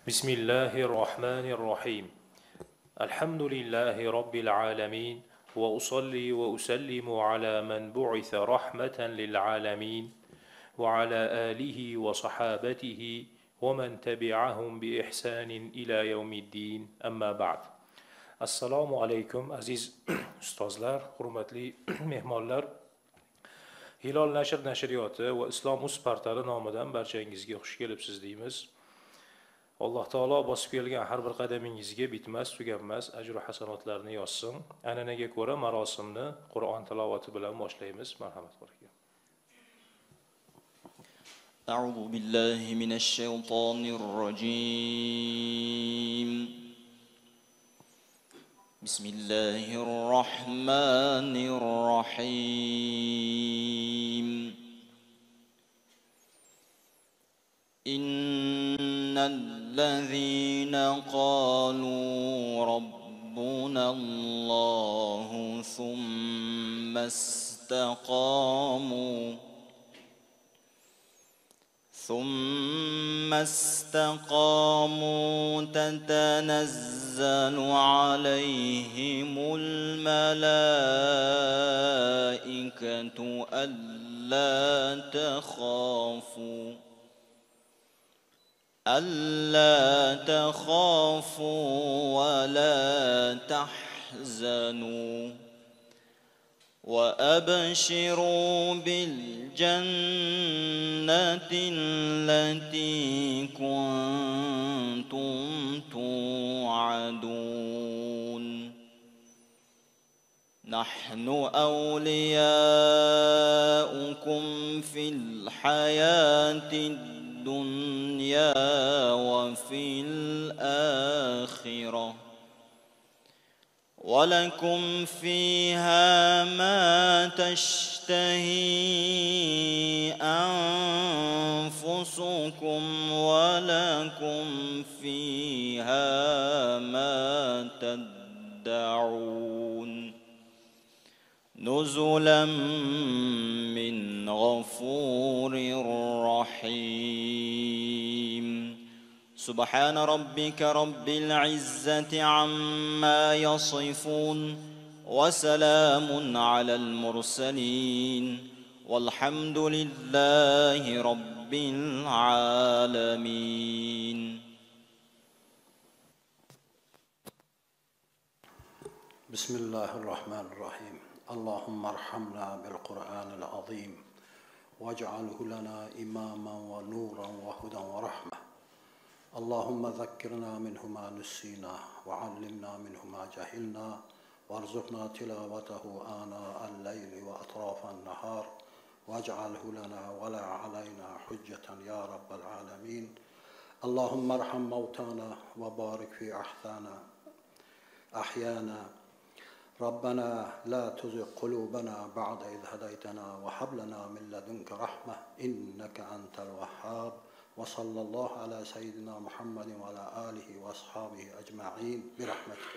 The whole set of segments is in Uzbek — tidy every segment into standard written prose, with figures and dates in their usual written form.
بسم الله الرحمن الرحيم. الحمد لله رب العالمين، وأصلي وأسلم على من بعث رحمة للعالمين، وعلى آله وصحابته ومن تبعهم بإحسان إلى يوم الدين. أما بعد. السلام عليكم عزيز أستاذlar, hurmatli mehmonlar. Hilol nashr nashriyoti va Islom uz portali nomidan barchangizga xush kelibsiz deymiz. Alloh taolo bosib kelgan har bir qadamingizga bitmas, tuganmas ajr va hasanotlarni yozsin. An'anaga ko'ra marosimni Qur'on tilovati bilan boshlaymiz. Marhamat qo'ling. أعوذ بالله من الشيطان الرجيم. بسم الله الرحمن الرحيم. إن الذين قالوا ربنا الله ثم استقاموا تتنزل عليهم الملائكة ألا تخافوا ولا تحزنوا وأبشروا بالجنة التي كنتم توعدون. نحن أولياؤكم في الحياة الدنيا وفي الآخرة، ولكم فيها ما تشتهي أنفسكم ولكم فيها ما تدعون. نزلا من غفور رحيم. سبحان ربك رب العزة عما يصفون، وسلام على المرسلين، والحمد لله رب العالمين. بسم الله الرحمن الرحيم. اللهم ارحمنا بالقرآن العظيم واجعله لنا إماما ونورا وهدى ورحمة. اللهم ذكرنا منه ما نسينا وعلمنا منه ما جهلنا وارزقنا تلاوته آناء الليل وأطراف النهار واجعله لنا ولا علينا حجة يا رب العالمين. اللهم ارحم موتانا وبارك في أحيانا. ربنا لا تزغ قلوبنا بعد إذ هديتنا وهب لنا من لدنك رحمة إنك أنت الوهاب. وصلى الله على سيدنا محمد وعلى آله وأصحابه أجمعين برحمتك.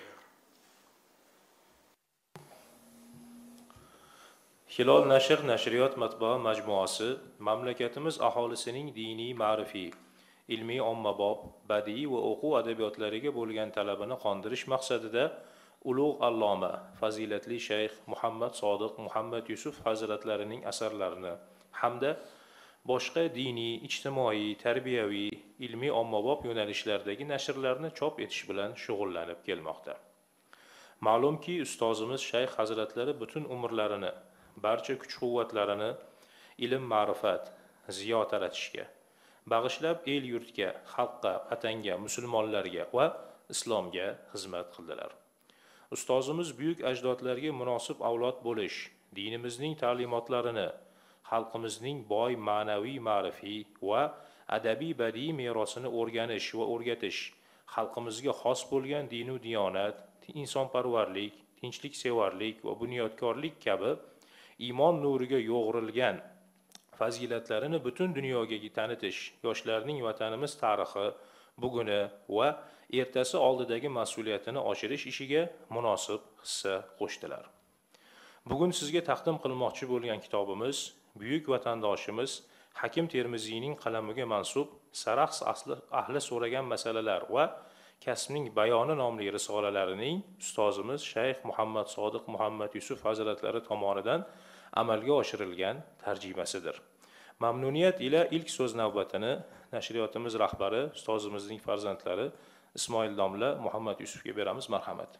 Hilol nashr nashriyot matbaa majmuasi mamlakatimiz aholisining diniy, ma'rifiy, ilmiy, ommabop, badiiy va o'quv adabiyotlariga bo'lgan talabini qondirish maqsadida ulug' alloma, fazilatli shayx Muhammad Sodiq Muhammad Yusuf hazratlarining asarlarini hamda boshqa diniy, ijtimoiy, tarbiyaviy, ilmiy, ommabop yo'nalishlardagi nashrlarni chop etish bilan shug'ullanib kelmoqda. Ma'lumki, ustozimiz shayx hazratlari butun umrlarini, barcha kuch-quvvatlarini ilm, ma'rifat, ziyo taratishga bag'ishlab el yurtga, xalqqa, vatanga, musulmonlarga va islomga xizmat qildilar. Ustozimiz buyuk ajdodlarga munosib avlod bo'lish, dinimizning ta'limotlarini, xalqimizning boy ma'naviy, ma'rifiy va adabiy badiiy merosini o'rganish va o'rgatish, xalqimizga xos bo'lgan dinu diyonat, insonparvarlik, tinchliksevarlik va bunyodkorlik kabi iymon nuriga yo'g'rilgan fazilatlarini butun dunyoga tanitish, yoshlarning vatanimiz tarixi, buguni va ertasi oldidagi mas'uliyatini oshirish ishiga munosib hissa qo'shdilar. Bugun sizga taqdim qilmoqchi bo'lgan kitobimiz buyuk vatandoshimiz Hakim Termiziyning qalamiga mansub Sarax ahli so'ragan masalalar va kasbning bayoni nomli risolalarining ustozimiz Shayx Muhammad Sodiq Muhammad Yusuf hazratlari tomonidan amalga oshirilgan tarjimasidir. Mamnuniyat ila ilk so'z navbatini nashriyotimiz rahbari, ustozimizning farzandlari Ismoil domla Muhammad Yusufga beramiz. Marhamat.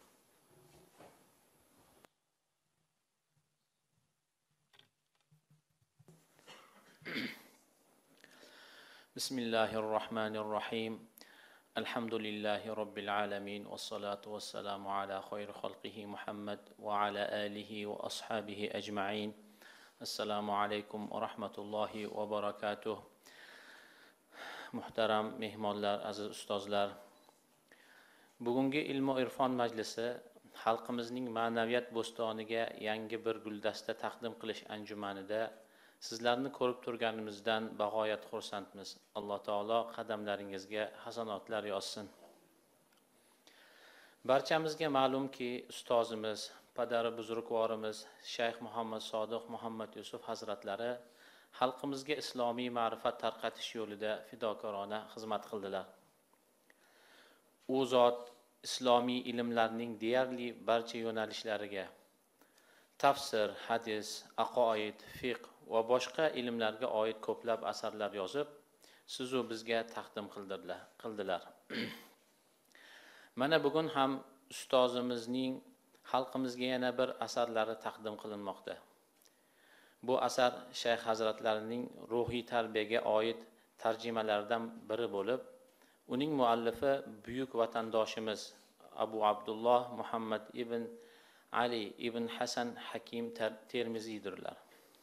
Bismillahirrahmanirrahim. Alhamdulillahi Rabbil alamin. Wassalatu wassalamu ala khayri khalqihi Muhammad wa ala alihi wa ashabihi ajma'in. Assalomu alaykum va rahmatullohi va barakatuh. Muhtaram mehmonlar, aziz ustozlar. Bugungi ilm va irfon majlisi xalqimizning ma'naviyat bo'stoniga yangi bir guldasta taqdim qilish anjumanida sizlarni ko'rib turganimizdan bag'oyat xursandmiz. Alloh taolo qadamlaringizga hasanotlar yozsin. Barchamizga ma'lumki, ustozimiz, padari buzrukvorimiz Shayx Muhammad Sodiq Muhammad Yusuf hazratlari xalqimizga islomiy ma'rifat tarqatish yo'lida fidokorona xizmat qildilar. U zot islomiy ilmlarning deyarli barcha yo'nalishlariga tafsir, hadis, aqoid, fiqh va boshqa ilmlarga oid ko'plab asarlar yozib, sizu bizga taqdim qildilar. Mana bugun ham ustozimizning xalqimizga yana bir asarlari taqdim qilinmoqda. Bu asar Shayx hazratlarining ruhiy tarbiyaga oid tarjimalaridan biri bo'lib, uning muallifi buyuk vatandoshimiz Abu Abdulloh Muhammad ibn Ali ibn Hasan Hakim Termiziydirlar.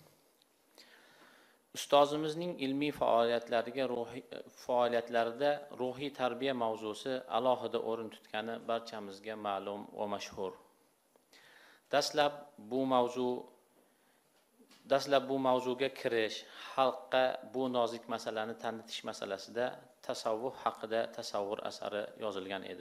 Ustozimizning ilmiy faoliyatlarida ruhiy tarbiya mavzusi alohida o'rin tutgani barchamizga ma'lum va mashhur. Dastlab bu mavzuga kirish, xalqqa bu nozik masalani tanitish masalasida tasavvuf haqida tasavvur asari yozilgan edi.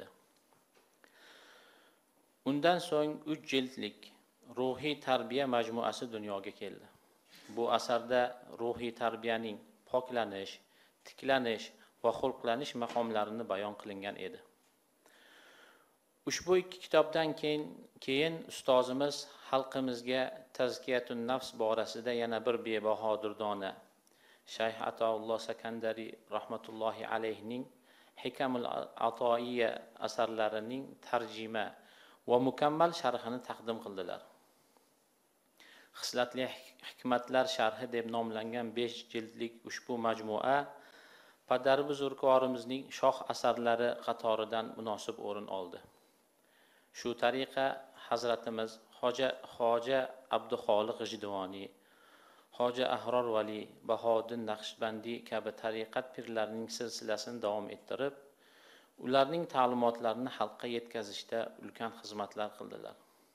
Undan so'ng 3 jildlik ruhiy tarbiya majmuasi dunyoga keldi. Bu asarda ruhiy tarbiyaning poklanish, tiklanish va xulqlanish maqomlarini bayon qilingan edi. Ushbu 2 kitobdan keyin ustozimiz xalqimizga tazkiyatun nafs borasida yana bir bebaho durdona Shayx Ataulloh Sakandari rahmatullohi alayhining Hikamul Atoiyya asarlarining tarjima va mukammal sharhini taqdim qildilar. Xislatli hikmatlar sharhi deb nomlangan 5 jildlik ushbu majmua padar buzurgvorimizning shoh asarlari qatoridan munosib o'rin oldi. Shu tariqa Hazratimiz Hoja Abduxoliq G'ijduvoniy, Hoja Ahror Vali, Bahoddin Naqshbandiy kabi tariqat pirlarining silsilasini davom ettirib, ularning ta'limotlarini xalqqa yetkazishda ulkan xizmatlar qildilar.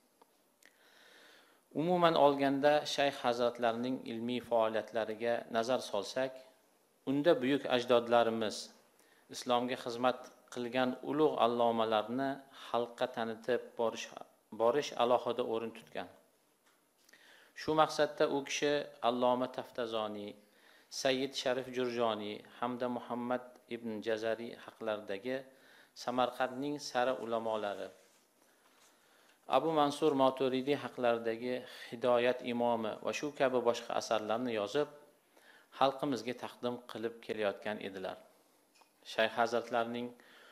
Umuman olganda Shayx hazratlarining ilmiy faoliyatlariga nazar solsak, unda buyuk ajdodlarimiz islomga xizmat qilgan ulug' allomalarni xalqqa tanitib borish alohida o'rin tutgan. Shu maqsadda u kishi Alloma Taftazoniy, Sayyid Sharif Jurjoniy hamda Muhammad ibn Jazari haqlaridagi Samarqandning sara ulamolari, Abu Mansur Maturidiy haqlaridagi Hidoyat imomi va shu kabi boshqa asarlarni yozib, xalqimizga taqdim qilib kelayotgan edilar. Shayx hazratlarining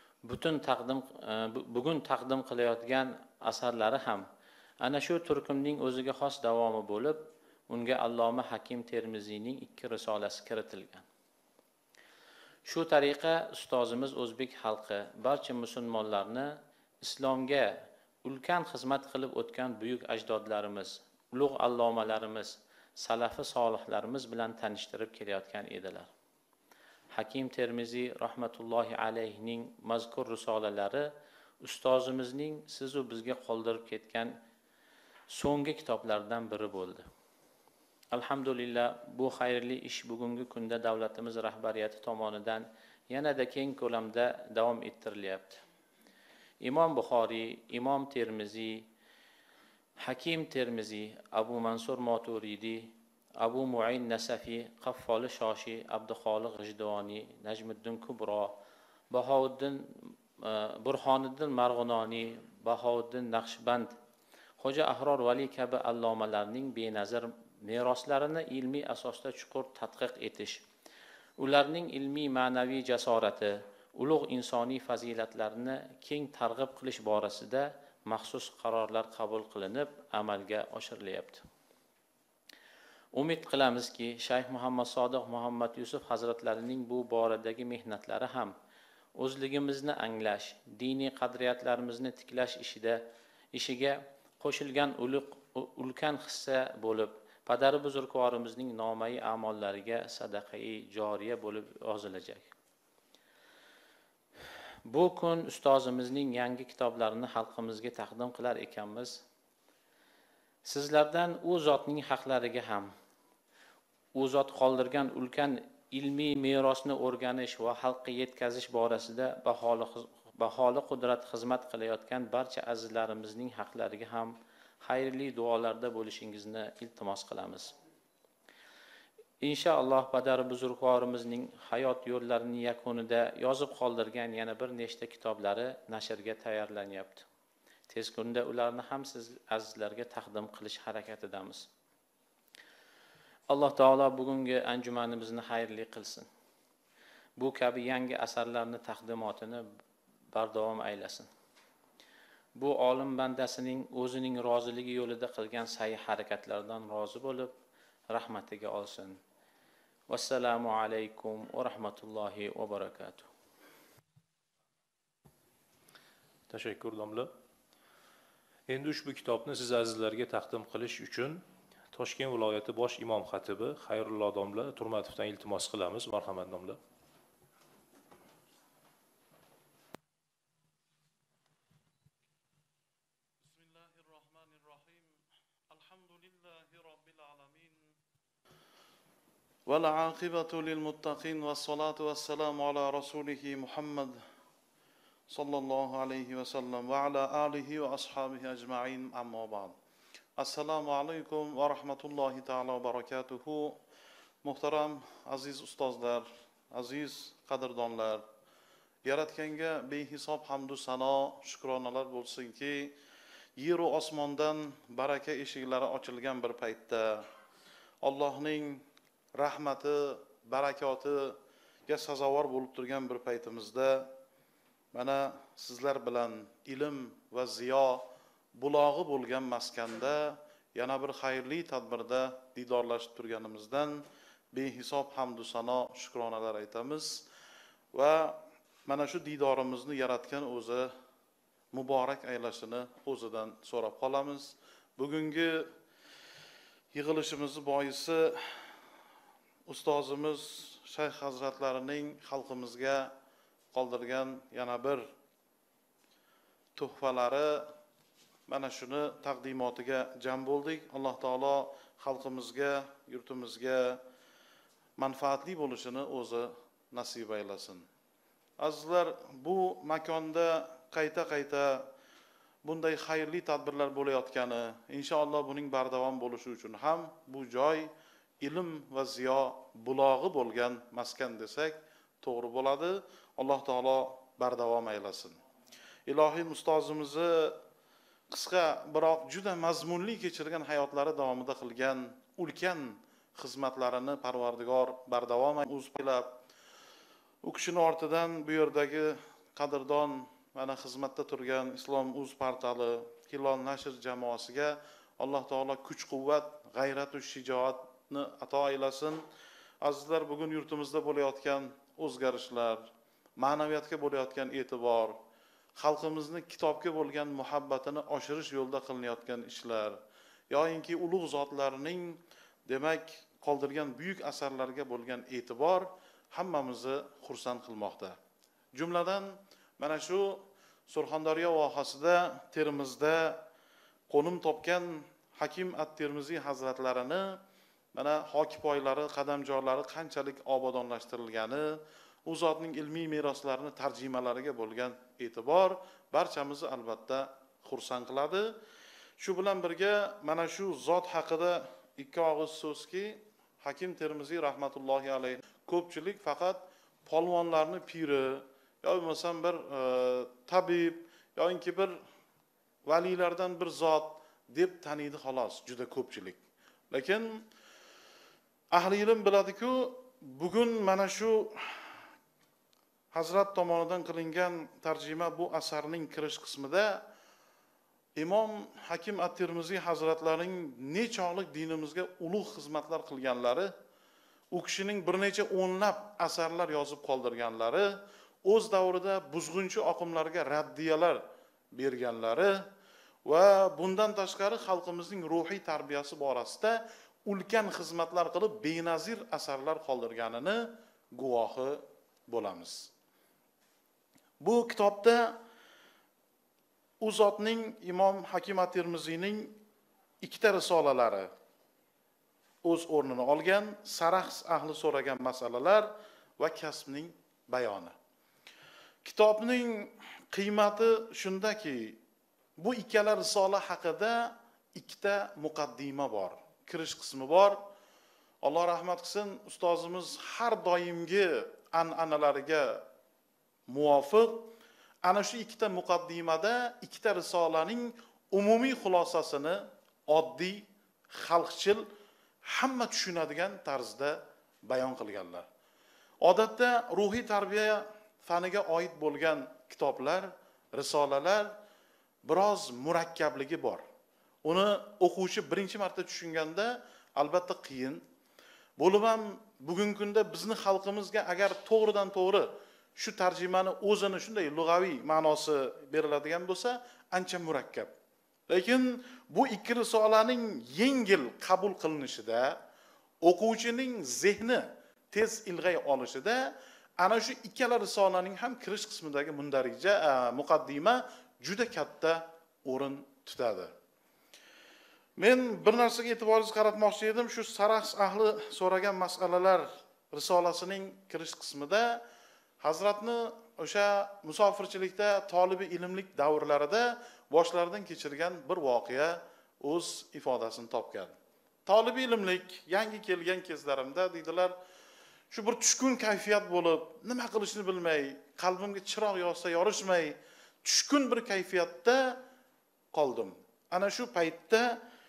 bugun taqdim qilayotgan asarlari ham ana shu turkumning o'ziga xos davomi bo'lib, unga Alloma Hakim Termiziyning 2 risolasi kiritilgan. Shu tariqa ustozimiz o'zbek xalqi barcha musulmonlarni islomga ulkan xizmat qilib o'tgan buyuk ajdodlarimiz, ulug' allomalarimiz, salafi solihlarimiz bilan tanishtirib kelayotgan edilar. Hakim Termiziy rahmatullohi alayhining mazkur risolalari ustozimizning sizu bizga qoldirib ketgan so'nggi kitoblardan biri bo'ldi. Alhamdulillah, bu xayrli ish bugungi kunda davlatimiz rahbariyati tomonidan yanada keng ko'lamda davom ettirilyapti. Imom Buxoriy, Imom Termiziy, Hakim Termiziy, Abu Mansur Maturidiy, Abu Mu'in Nasafiy, Qaffoli Shoshi, Abduxoliq G'ijduvoniy, Najmiddin Kubro, Burhoniddin Marg'inoniy, Bahouddin Naqshband, Xo'ja Ahror Vali kabi allomalarning benazir meroslarini ilmiy asosda chuqur tadqiq etish, ularning ilmiy ma'naviy jasorati, ulug' insoniy fazilatlarini keng targ'ib qilish borasida maxsus qarorlar qabul qilinib, amalga oshirilyapti. Umid qilamizki, Shayx Muhammad Sodiq Muhammad Yusuf hazratlarining bu boradagi mehnatlari ham o'zligimizni anglash, diniy qadriyatlarimizni tiklash ishiga qo'shilgan ulkan hissa bo'lib, padari buzurgvorimizning nomai amollariga sadaqai joriya bo'lib yozilajak. Bu kun ustozimizning yangi kitoblarini xalqimizga taqdim qilar ekanmiz. Sizlardan u zotning haqlariga ham, u zot qoldirgan ulkan ilmiy merosni o'rganish va xalqqa yetkazish borasida baholi qudrat xizmat qilayotgan barcha azizlarimizning haqlariga ham xayrli duolarda bo'lishingizni iltimos qilamiz. Inshaalloh padari buzurgvorimizning hayot yo'llarining yakunida yozib qoldirgan yana bir nechta kitoblari nashrga tayyorlanyapti. Tez kunda ularni ham siz azizlarga taqdim qilish harakatidamiz. Alloh taolo bugungi anjumanimizni xayrli qilsin. Bu kabi yangi asarlarni taqdimotini bardavom aylasin. Bu olim bandasining o'zining roziligi yo'lida qilgan sa'y harakatlardan rozi bo'lib, rahmatiga olsin. Vassalamu alaykum va rahmatullohi va barakatuh. Tashakkur domla. Endi ushbu kitobni siz azizlarga taqdim qilish uchun Toshkent viloyati bosh imom xatibi Xayrullo domla Turmatovdan iltimos qilamiz. Marhamat domla. والعاقبة للمتقين والصلاة والسلام على رسوله محمد صلى الله عليه وسلم وعلى آله وأصحابه أجمعين أما بعد. السلام عليكم ورحمة الله تعالى وبركاته. Muhtaram aziz ustozlar, aziz qadrdonlar, yaratganga behisob hamdu sano, shukronalar bo'lsinki, yer va osmondan baraka eshiklari ochilgan bir paytda Allohning rahmati, barakotiga sazovor bo'lib turgan bir paytimizda mana sizlar bilan ilm va ziyo bulog'i bo'lgan maskanda yana bir xayrli tadbirda didorlashib turganimizdan behisob hamdu sano, shukronalar aytamiz va mana shu didorimizni yaratgan o'zi muborak aylashini o'zidan so'rab qolamiz. Bugungi yig'ilishimizni boisi ustozimiz Shayx hazratlarining xalqimizga qoldirgan yana bir tuhfalari, mana shuni taqdimotiga jam bo'ldik. Alloh taolo xalqimizga, yurtimizga manfaatli bo'lishini o'zi nasib aylasin. Azizlar, bu makonda qayta bunday xayrli tadbirlar bo'layotgani, inshaalloh buning bardavom bo'lishi uchun ham bu joy ilm va ziyo bulog'i bo'lgan maskan desak to'g'ri bo'ladi. Alloh taolo bardavom aylasin. Ilohim ustozimizni qisqa biroq juda mazmunli kechirgan hayotlari davomida qilgan ulkan xizmatlarini Parvardigor bardavom o'zlab, u kishining ortidan bu yerdagi qadrdon mana xizmatda turgan Islom.uz portali, Hilol nashr jamoasiga Alloh taolo kuch-quvvat, g'ayrat va shijoatni ato aylasin. Azizlar, bugun yurtimizda bo'layotgan o'zgarishlar, ma'naviyatga bo'layotgan e'tibor, xalqimizni kitobga bo'lgan muhabbatini oshirish yo'lida qilinayotgan ishlar, yoyinki ulug' zotlarning demak qoldirgan buyuk asarlarga bo'lgan e'tibor hammamizni xursand qilmoqda. Jumladan mana shu Surxondaryo vohasida Termizda qo'nim topgan Hakim at-Termiziy hazratlarini mana hokipoylari, qadamjolari qanchalik obodonlashtirilgani, u zotning ilmiy meroslarini tarjimalariga bo'lgan e'tibor barchamizni albatta xursand qiladi. Shu bilan birga mana shu zot haqida ikki og'iz so'zki, Hakim Termiziy rahmatullohi alayhi ko'pchilik faqat polvonlarni piri yoki bo'lmasam bir tabib yoki bir valilardan bir zot deb taniydi xolos, juda ko'pchilik. Lekin ahli ilm biladi-ku, bugun mana shu Hazrat tomonidan qilingan tarjima bu asarning kirish qismida Imom Hakim at-Termiziy hazratlarining nechog'lik dinimizga ulug' xizmatlar qilganlari, u kishining bir necha o'nlab asarlar yozib qoldirganlari, o'z davrida buzg'unchi oqimlarga raddiyalar berganlari va bundan tashqari xalqimizning ruhiy tarbiyasi borasida ulkan xizmatlar qilib benazir asarlar qoldirganini guvohi bo'lamiz. Bu kitobda u zotning Imom Hakim at-Termiziyning ikkita risolalari o'z o'rnini olgan, Sarax ahli so'ragan masalalar va kasbning bayoni. Kitobning qiymati shundaki, bu ikkala risola haqida ikkita muqaddima bor, kirish qismi bor. Alloh rahmat qilsin, ustozimiz har doimgi an'analariga muvofiq ana shu ikkita muqaddimada ikkita risolaning umumiy xulosasini oddiy, xalqchil, hamma tushunadigan tarzda bayon qilganlar. Odatda ruhiy tarbiya faniga oid bo'lgan kitoblar, risolalar biroz murakkabligi bor. Uni o'quvchi birinchi marta tushunganda albatta qiyin. Bo'lib ham bugungi kunda bizni xalqimizga agar to'g'ridan to'g'ri shu tarjimani o'zini shunday lug'aviy ma'nosi beriladigan bo'lsa, ancha murakkab. Lekin bu ikki risolaning yengil qabul qilinishida, o'quvchining zehni tez ilg'ay olishida ana shu ikkala risolaning ham kirish qismidagi mundarija muqaddima juda katta o'rin tutadi. Men bir narsaga e'tiboringizni qaratmoqchi edim. Shu Sarax ahli so'ragan masalalar risolasining kirish qismida Hazratni o'sha musofirchilikda tolibi ilmlik davrlarida boshlaridan kechirgan bir voqea o'z ifodasini topgan. Tolibi ilmlik yangi kelgan kezlarimda deydilar, shu bir tushkun kayfiyat bo'lib, nima qilishni bilmay, qalbimga chiroq yoqsa yorishmay, tushkun bir kayfiyatda qoldim. Ana shu paytda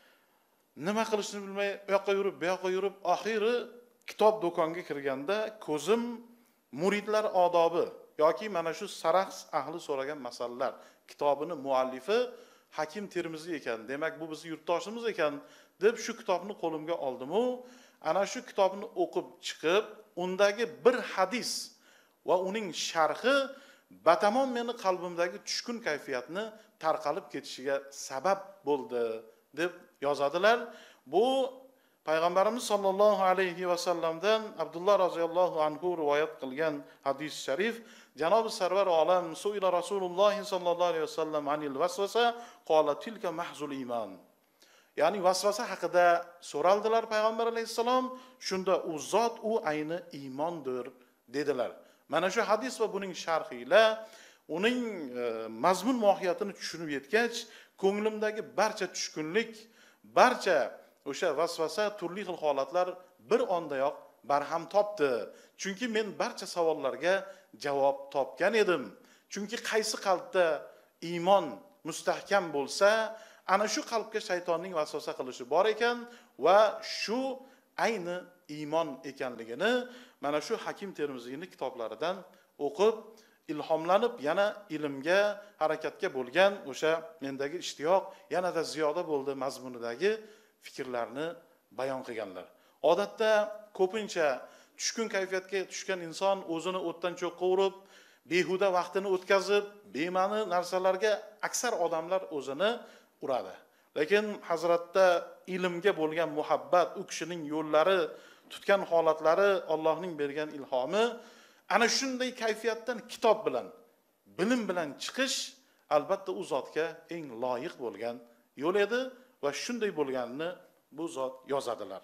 nima qilishni bilmay, u yoqqa yurib, bu yoqqa yurib, oxiri kitob do'konga kirganda ko'zim muridlar odobi yoki mana shu Sarax ahli so'ragan masalalar kitobini muallifi Hakim Termiziy ekan. Demak, bu bizning yurtdoshimiz ekan deb shu kitobni qo'limga oldim u ana shu kitobni o'qib chiqib, undagi bir hadis va uning sharhi batamom meni qalbimdagi tushkun kayfiyatni tarqalib ketishiga sabab bo'ldi deb yozadilar. Bu Payg'ambarimiz sollallohu alayhi va sallamdan Abdullah roziyallohu anhu rivoyat qilgan hadis sharif. Janobi Sarvar olam Suila Rasululloh sollallohu alayhi va sallam anil vasvasa qala tilka mahzul iman. Ya'ni vasvasa haqida so'raldilar Payg'ambar alayhisalom, shunda u zot u ayni iymondir dedilar. Mana shu hadis va buning sharhi ila uning mazmun mohiyatini tushunib yetgach, ko'nglimdagi barcha tushkunlik, barcha o'sha vasvasa, turli xil holatlar bir ondayoq barham topdi. Chunki men barcha savollarga javob topgan edim. Chunki qaysi qalbda iymon mustahkam bo'lsa, ana shu qalbga shaytonning vasvasa qilishi bor ekan va shu ayni iymon ekanligini mana shu Hakim Termiziyning kitoblaridan o'qib, ilhomlanib, yana ilmga, harakatga bo'lgan o'sha mendagi ishtiyoq yanada ziyoda bo'ldi mazmunidagi fikrlarni bayon qilganlar. Odatda ko'pincha tushkun kayfiyatga tushgan inson o'zini o'tdan cho'qqa urib, behuda vaqtini o'tkazib, bema'ni narsalarga aksar odamlar o'zini uradi. Lekin hazratda ilmga bo'lgan muhabbat, u kishining yo'llari, tutgan holatlari, Allohning bergan ilhomi ana shunday kayfiyatdan kitob bilan, bilim bilan chiqish albatta u zotga eng loyiq bo'lgan yo'l edi va shunday bo'lganini bu zot yozadilar.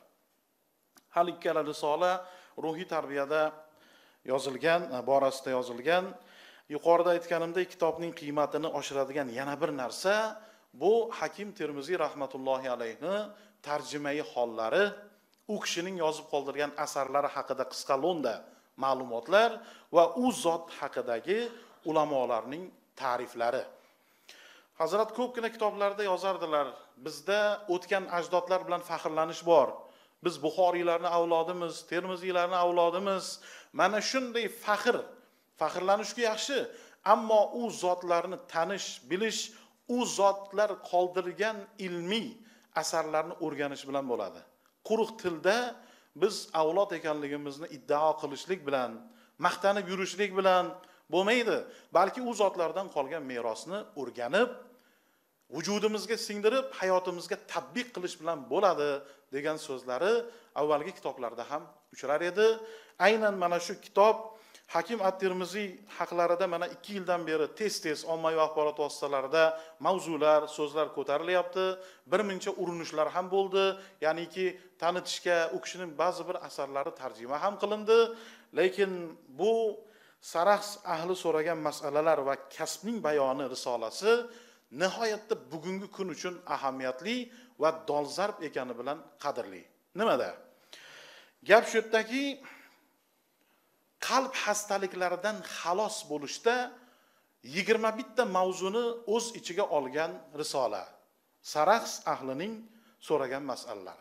Hal ikkala risola ruhiy tarbiyada yozilgan, borasida yozilgan. Yuqorida aytganimdek, kitobning qiymatini oshiradigan yana bir narsa bu Hakim Termiziy rahmatullohi alayhi tarjimai hollari, u kishining yozib qoldirgan asarlari haqida qisqa lo'nda ma'lumotlar va u zot haqidagi ulamolarning ta'riflari. Hazrat ko'pgina kitoblarda yozardilar, bizda o'tgan ajdodlar bilan faxrlanish bor. Biz Buxoriylarning avlodimiz, Termiziylarning avlodimiz. Mana shunday faxrlanishga yaxshi, ammo u zotlarni tanish, bilish, u zotlar qoldirgan ilmiy asarlarni o'rganish bilan bo'ladi. Quruq tilda biz avlod ekanligimizni iddao qilishlik bilan, maqtanib yurishlik bilan bo'lmaydi, balki u zotlardan qolgan merosni o'rganib, vujudimizga singdirib, hayotimizga tatbiq qilish bilan bo'ladi degan so'zlari avvalgi kitoblarda ham uchrar edi. Aynan mana shu kitob Hakim at-Tirmiziy haqlarida mana 2 yildan beri tez-tez ommaviy axborot vositalarida mavzular, so'zlar ko'tarilyapti. Bir muncha urinishlar ham bo'ldi, ya'niki tanitishga u kishining ba'zi bir asarlari tarjima ham qilindi, lekin bu Sarax ahli so'ragan masalalar va kasbning bayoni risolasi nihoyatda bugungi kun uchun ahamiyatli va dolzarb ekani bilan qadrli. Nimada? Gap shu yerdaki, qalb xastaliklaridan xalos bo'lishda 21 ta mavzuni o'z ichiga olgan risola. Sarax ahlining so'ragan masalalari.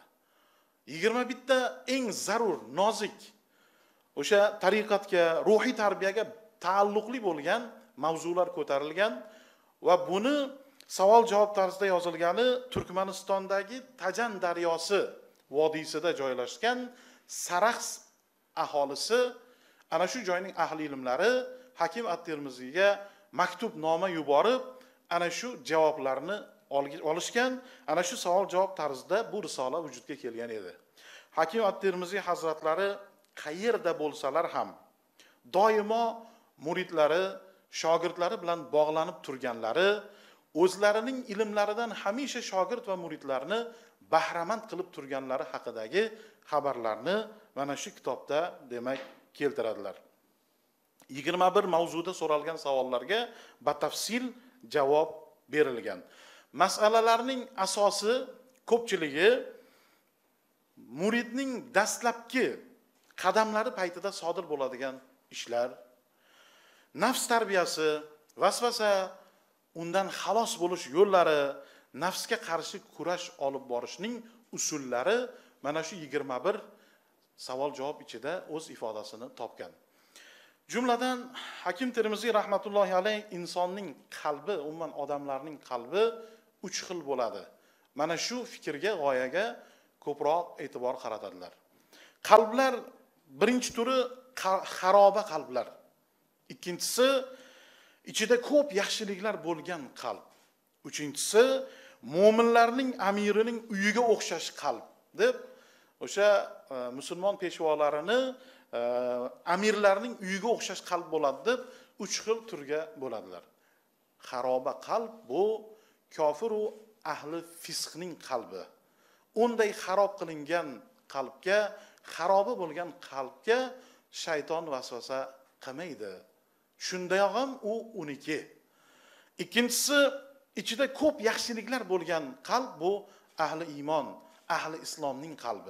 21 ta eng zarur, nozik, o'sha tariqatga, ruhiy tarbiyaga taalluqli bo'lgan mavzular ko'tarilgan va buni savol-javob tarzida yozilgani Turkmanistondagi Tajan daryosi vodiysida joylashgan Sarax aholisi, ana shu joyning ahli ilmlari Hakim at-Tirmiziyga maktubnoma yuborib, ana shu javoblarni olishgan, ana shu savol-javob tarzida bu risola vujudga kelgan edi. Hakim at-Tirmiziy hazratlari qayerda bo'lsalar ham doimo muridlari, shogirdlari bilan bog'lanib turganlari, o'zlarining ilmlaridan hamisha shogird va muridlarni bahramand qilib turganlari haqidagi xabarlarni mana shu kitobda demak keltiradilar. 21 mavzuda so'ralgan savollarga batafsil javob berilgan. Masalalarning asosi ko'pchiligi muridning dastlabki qadamlari paytida sodir bo'ladigan ishlar, nafs tarbiyasi, vasvasa, undan xalos bo'lish yo'llari, nafsga qarshi kurash olib borishning usullari mana shu 21 savol-javob ichida o'z ifodasini topgan. Jumladan Hakim Tirmiziy rahmatullohi alayh insonning qalbi, umuman odamlarning qalbi 3 xil bo'ladi. Mana shu fikrga, g'oyaga ko'proq e'tibor qaratadilar. Qalblar birinchi turi xaroba qalblar. Ikkinchisi ichida ko'p yaxshiliklar bo'lgan qalb. Uchinchisi mo'minlarning amirining uyiga o'xshash qalb deb o'sha musulmon peshvolarini amirlarning uyiga o'xshash qalb bo'ladi deb 3 xil turga bo'ladilar. Xaroba qalb bu kofir va ahli fisqning qalbi. Unday xarob qilingan qalbga, xaroba bo'lgan qalbga shayton vasvasa qilmaydi. Shunday ham u uniki. Ikkinchisi ichida ko'p yaxshiliklar bo'lgan qalb bu ahli iymon, ahli islomning qalbi.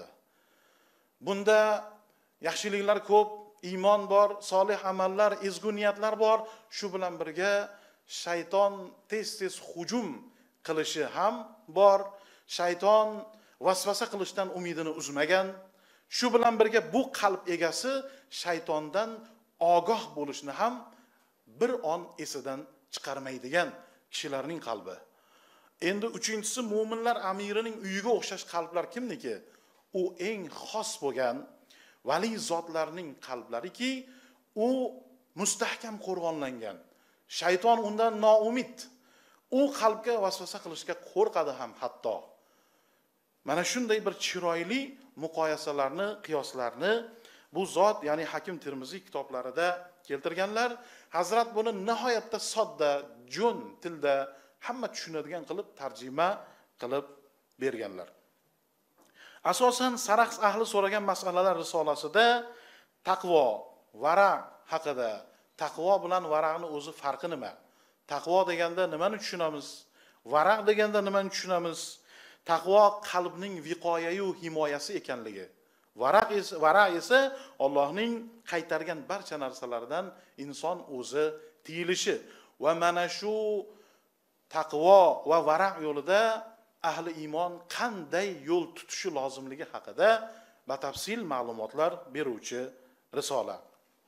Bunda yaxshiliklar ko'p, iymon bor, solih amallar, ezgu niyatlar bor. Shu bilan birga shayton tez-tez hujum qilishi ham bor. Shayton vasvasa qilishdan umidini uzmagan. Shu bilan birga bu qalb egasi shaytondan ogoh bo'lishni ham bir on esidan chiqarmaydigan kishilarning qalbi. Endi uchinchisi mo'minlar amirining uyiga o'xshash qalblar kimniki? U eng xos bo'lgan vali zotlarning qalblariki, u mustahkam qo'rg'onlangan. Shayton undan noumid. U qalbga vasvasa qilishga qo'rqadi ham hatto. Mana shunday bir chiroyli muqoyasalarni, qiyoslarni bu zot, ya'ni Hakim Tirmiziy kitoblarida keltirganlar. Hazrat buni nihoyatda sodda, jo'n tilda hamma tushunadigan qilib tarjima qilib berganlar. Asosan Sarax ahli so'ragan masalalar risolasida taqvo, varaq haqida, taqvo bilan varaqning o'zi farqi nima? Taqvo deganda nimani tushunamiz? Varaq deganda nimani tushunamiz? taqvo qalbning viqoyayu himoyasi ekanligi. Varaq esa Allohning qaytargan barcha narsalardan inson o'zi tiyilishi. Va mana shu taqvo va varaq yo'lida ahli iymon qanday yo'l tutishi lozimligi haqida batafsil ma'lumotlar beruvchi risola.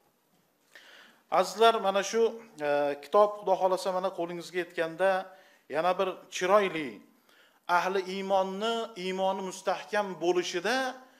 Azizlar, mana shu kitob Xudo xolasa mana qo'lingizga yetganda yana bir chiroyli ahli iymoni mustahkam bo'lishida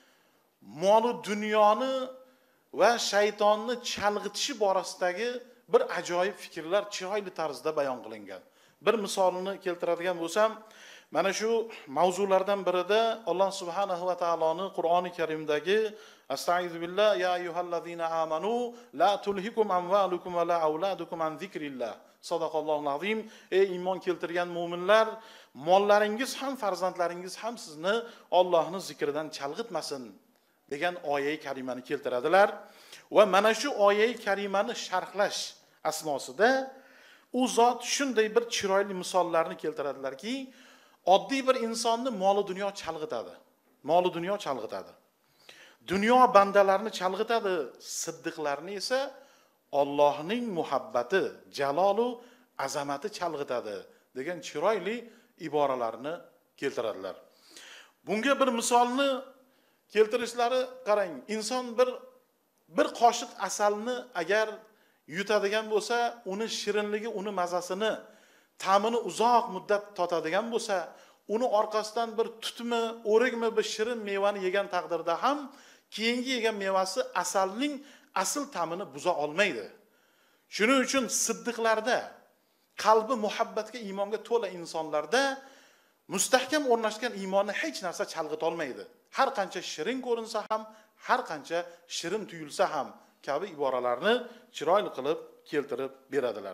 moli dunyoni va shaytonni chalg'itishi borasidagi bir ajoyib fikrlar chiroyli tarzda bayon qilingan. Bir misolini keltiradigan bo'lsam, mana shu mavzulardan birida Alloh subhanahu va taoloni Qur'oni Karimdagi Astagfiru billah ya ayyuhallazina amanu la tulhikum amwalukum va la auladukum an zikrillah. Sadaqallohul azim. Ey iymon keltirgan mu'minlar, mollaringiz ham farzandlaringiz ham sizni Allohning zikridan chalg'itmasin degan oyat karimani keltiradilar. Va mana shu oyat karimani sharhlash asnosida u zot shunday bir chiroyli misollarni keltiradilarki, oddiy bir insonni moli dunyo chalg'itadi. Moli dunyo chalg'itadi. Dunyo bandalarni chalg'itadi, siddiqlarni esa Allohning muhabbati, jalolu azamati chalg'itadi degan chiroyli iboralarni keltiradilar. Bunga bir misolni keltirishlari qarang, inson bir qoshiq asalni agar yutadigan bo'lsa, uni shirinligi, uni mazasini, ta'mini uzoq muddat totadigan bo'lsa, uni orqasidan bir tutmi, o'rikmi bir shirin mevani yegan taqdirda ham keyingi yegan mevasi asalning asl ta'mini buza olmaydi. Shuning uchun siddiqlarda, qalbi muhabbatga, iymonga to'la insonlarda mustahkam o'rnashgan iymonni hech narsa chalg'ita olmaydi. Har qancha shirin ko'rinsa ham, har qancha shirin tuyulsa ham kabi iboralarni chiroyli qilib keltirib beradilar.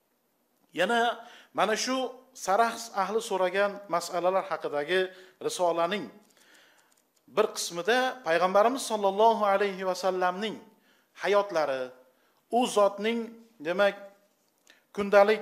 Yana mana shu Sarax ahli so'ragan masalalar haqidagi risolaning bir qismida payg'ambarimiz sollallohu alayhi va sallamning hayotlari, u zotning demak kundalik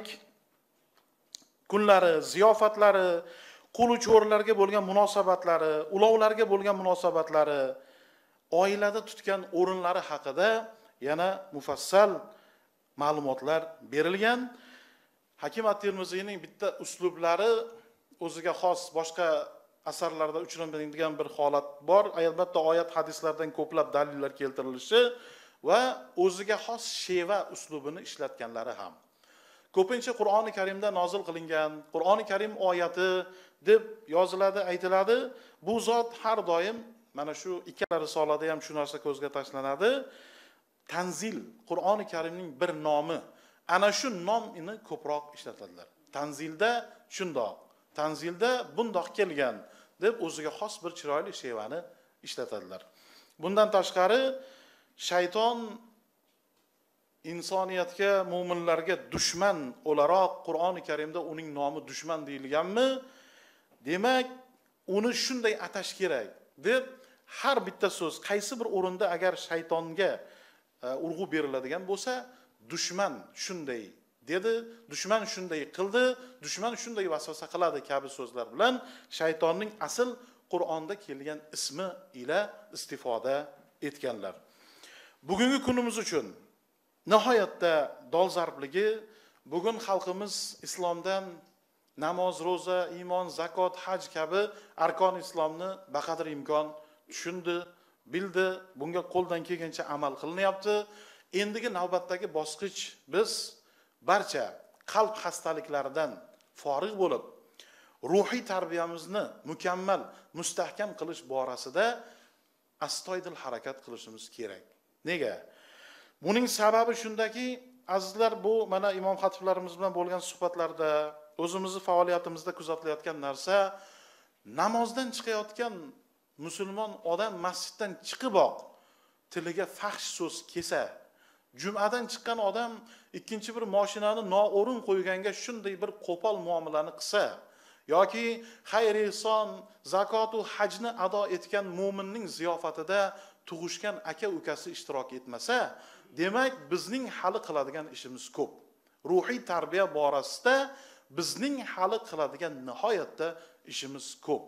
kunlari, ziyofatlari, qul-cho'rlarga bo'lgan munosabatlari, ulovlarga bo'lgan munosabatlari, oilada tutgan o'rinlari haqida yana mufassal ma'lumotlar berilgan. Hakim at-Tirmiziyning bitta uslublari o'ziga xos boshqa asarlarda uchramaydigan bir holat bor. Albatta oyat hadislardan ko'plab dalillar keltirilishi va o'ziga xos sheva uslubini ishlatganlari ham. Ko'pincha Qur'oni Karimda nozil qilingan Qur'oni Karim oyati deb yoziladi, aytiladi. Bu zot har doim mana shu ikkala risolada ham shu narsa ko'zga tashlanadi. Tanzil, Qur'oni Karimning bir nomi. Ana shu nomni ko'proq ishlatadilar. Tanzilda shundoq, Tanzilda bundoq kelgan deb o'ziga xos bir chiroyli shevani ishlatadilar. Bundan tashqari shayton insoniyatga, mu'minlarga dushman o'laroq Qur'oni Karimda uning nomi dushman deyilganmi? Demak, uni shunday atash kerak deb har bitta so'z qaysi bir o'rinda agar shaytonga urg'u beriladigan bo'lsa, dushman shunday dedi, dushman shunday qildi, dushman shunday vasvasa qiladi kabi so'zlar bilan shaytonning asl Qur'onda kelgan ismi ila istifoda etganlar. Bugungi kunimiz uchun nihoyatda dolzarbligi, bugun xalqimiz islomdan namoz, ro'za, iymon, zakot, haj kabi arkon islomni baqadar imkon tushundi, bildi, bunga qo'ldan kelgancha amal qilinyapti. Endigi navbatdagi bosqich biz barcha qalb xastaliklaridan forig' bo'lib, ruhiy tarbiyamizni mukammal, mustahkam qilish borasida astoydil harakat qilishimiz kerak. Nega? Buning sababi shundaki, azizlar, bu mana imom xatiblarimiz bilan bo'lgan suhbatlarda, o'zimizni faoliyatimizda kuzatilayotgan narsa, namozdan chiqayotgan musulmon odam masjiddan chiqiboq tiliga fahsh so'z kelsa, jumadan chiqqan odam ikkinchi bir mashinani noo'rin qo'yganga shunday bir qo'pol muomalani qilsa, yoki xayr ihson, zakot va hajni ado etgan mu'minning ziyofatida tug'ishgan aka-ukasi ishtirok etmasa, demak bizning hali qiladigan ishimiz ko'p. Ruhiy tarbiya borasida bizning hali qiladigan nihoyatda ishimiz ko'p.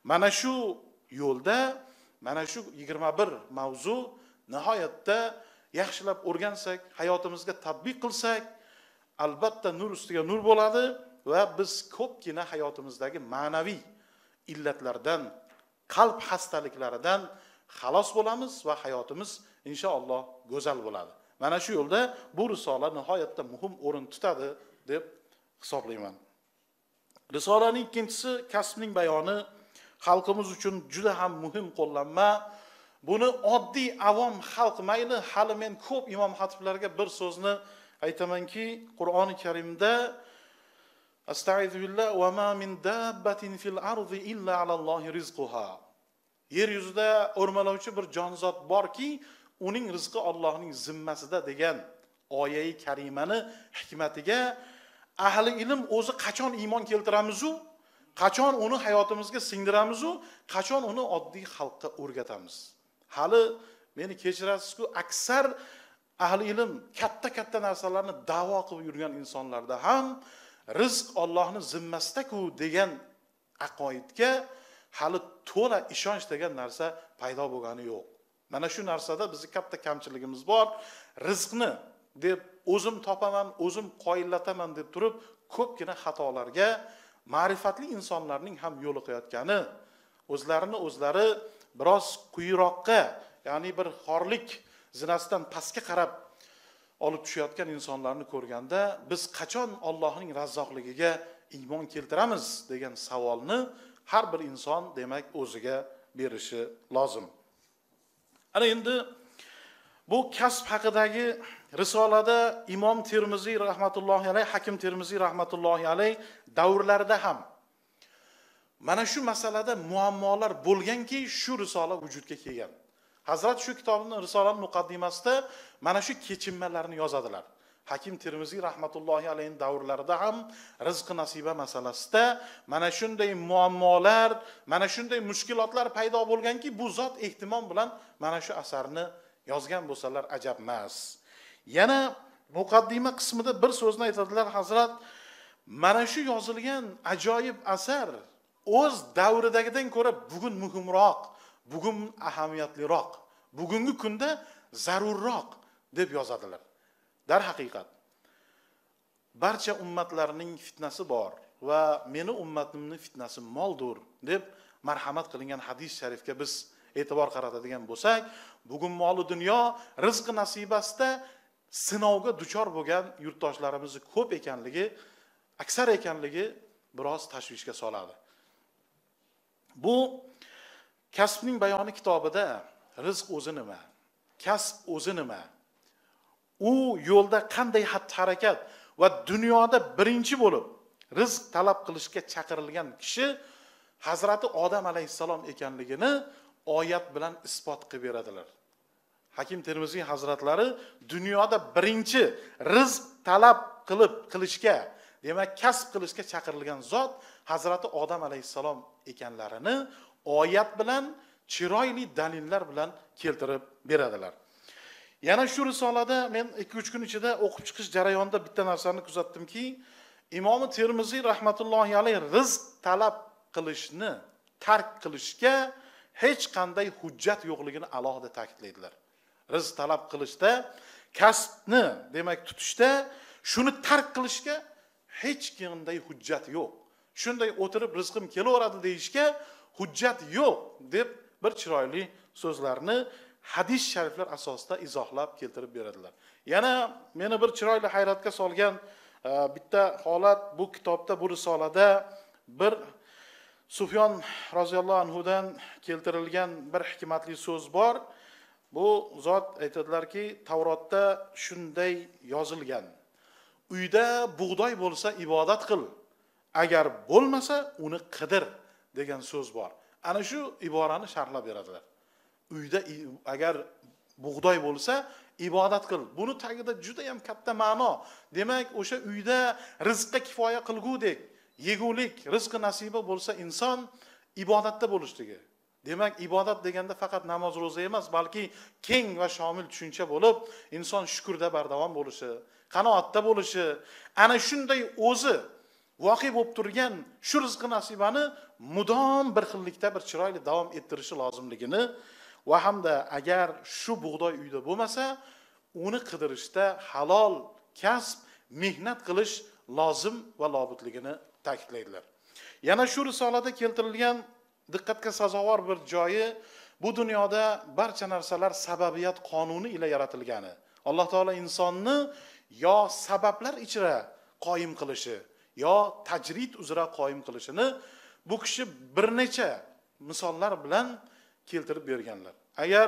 Mana shu yo'lda, mana shu 21 mavzu nihoyatda yaxshilab o'rgansak, hayotimizga tatbiq qilsak, albatta nur ustiga nur bo'ladi va biz ko'pgina hayotimizdagi ma'naviy illatlardan, qalb xastaliklaridan xalos bo'lamiz va hayotimiz inshaalloh go'zal bo'ladi. Mana shu yo'lda bu risola nihoyatda muhim o'rin tutadi deb hisoblayman. Risolaning ikkinchisi kasbning bayoni xalqimiz uchun juda ham muhim qo'llanma. Buni oddiy avom xalq mayli, hali men ko'p imom xatiblarga bir so'zni aytamanki, Qur'oni Karimda Astagfiru billah va ma min dabbatin fil ardi illa alallohi rizquha. Yer yuzida o'rmalovchi bir jonzot borki, uning rizqi Allohning zimmasida degan oyai karimani hikmatiga ahli ilm o'zi qachon iymon keltiramiz-u, qachon uni hayotimizga singdiramiz-u, qachon uni oddiy xalqqa o'rgatamiz. Hali meni kechirasiz-ku, aksar ahli ilm katta narsalarni da'vo qilib yurgan insonlarda ham rizq Allohning zimmasida-ku degan aqoidga hali to'la ishonch degan narsa paydo bo'lgani yo'q. Mana shu narsada bizning katta kamchiligimiz bor. Rizqni deb o'zim topaman, o'zim qoyillataman deb turib, ko'pgina xatolarga ma'rifatli insonlarning ham yo'l qo'yayotgani, o'zlari biroz quyiroqqa, ya'ni bir xorlik zinasidan pastga qarab olib tushayotgan insonlarni ko'rganda, biz qachon Allohning razzoqligiga iymon keltiramiz degan savolni har bir inson demak o'ziga berishi lozim. Ana endi bu kasb haqidagi risolada Imom Termiziy rahmatullohi alayh, Hakim Termiziy rahmatullohi alayh davrlarida ham mana shu masalada muammolar bo'lganki, shu risola vujudga kelgan. Hazrat shu kitobning risolaning muqaddimasida mana shu kechinmalarni yozadilar. Hakim Termiziy rahmatullohi alayhi davrlarida ham rizq nasiba masalasida mana shunday muammolar, mana shunday mushkulotlar paydo bo'lganki, bu zot ehtimom bilan mana shu asarni yozgan bo'lsalar ajab emas. Yana muqaddima qismida bir so'zni aytadilar Hazrat, mana shu yozilgan ajoyib asar o'z davridagidan ko'ra bugun muhimroq, bugun ahamiyatliroq, bugungi kunda zarurroq deb yozadilar. Dar haqiqat barcha ummatlarning fitnasi bor va meni ummatimning fitnasi moldur deb marhamat qilingan hadis sharifga biz e'tibor qaratadigan bo'lsak, bugun moli dunyo, rizq nasibasida sinovga duchor bo'lgan yurtdoshlarimiz ko'p ekanligi, aksar ekanligi biroz tashvishga soladi. Bu kasbning bayoni kitobida rizq o'zi nima, kasb o'zi nima, u yo'lda qanday xatti-harakat va dunyoda birinchi bo'lib rizq talab qilishga chaqirilgan kishi Hazrati Odam alayhissalom ekanligini oyat bilan isbot qilib beradilar. Hakim Termiziy hazratlari dunyoda birinchi rizq talab qilishga, demak kasb qilishga chaqirilgan zot Hazrati Odam alayhissalom ekanlarini oyat bilan, chiroyli dalillar bilan keltirib beradilar. Yana shu risolada men 2-3 kun ichida o'qib chiqish jarayonida bitta narsani kuzatdimki, Imom Termiziy rahmatullohi alayh rizq talab qilishni tark qilishga hech qanday hujjat yo'qligini alohida ta'kidlaydilar. Rizq talab qilishda, kasbni demak tutishda, shuni tark qilishga hech qanday hujjat yo'q. Shunday o'tirib rizqim kelaveradi deyishga hujjat yo'q deb bir chiroyli so'zlarni hadis shariflar asosida izohlab keltirib beradilar. Yana meni bir chiroyli hayratga solgan bitta holat bu kitobda, bu risolada bir Sufyon roziyallohu anhudan keltirilgan bir hikmatli so'z bor. Bu zot aytadilarki, Tavrotda shunday yozilgan: uyda bug'doy bo'lsa ibodat qil, agar bo'lmasa uni qidir degan so'z bor. Ana shu iborani sharhlab beradilar. Uyda agar bug'doy bo'lsa ibodat qil. Buni tagida juda ham katta ma'no. Demak, o'sha uyda rizqqa kifoya qilgudek, yegulik, rizqi nasiba bo'lsa inson ibodatda bo'lishligi. Demak, ibodat deganda faqat namoz, ro'za emas, balki keng va shomil tushuncha bo'lib, inson shukrda bardavom bo'lishi, qanoatda bo'lishi, ana shunday o'zi voqea bo'lib turgan shu rizqi nasibani mudom bir xillikda bir chiroyli davom ettirishi lozimligini va hamda agar shu bug'doy uyda bo'lmasa, uni qidirishda halol kasb, mehnat qilish lozim va lobitligini ta'kidlaydilar. Yana shu risolada keltirilgan diqqatga sazovor bir joyi, bu dunyoda barcha narsalar sababiyat qonuni ila yaratilgani. Alloh taolo insonni yo sabablar ichra qoyim qilishi, yo tajrid uzra qoyim qilishini bu kishi bir necha misollar bilan keltirib berganlar. Agar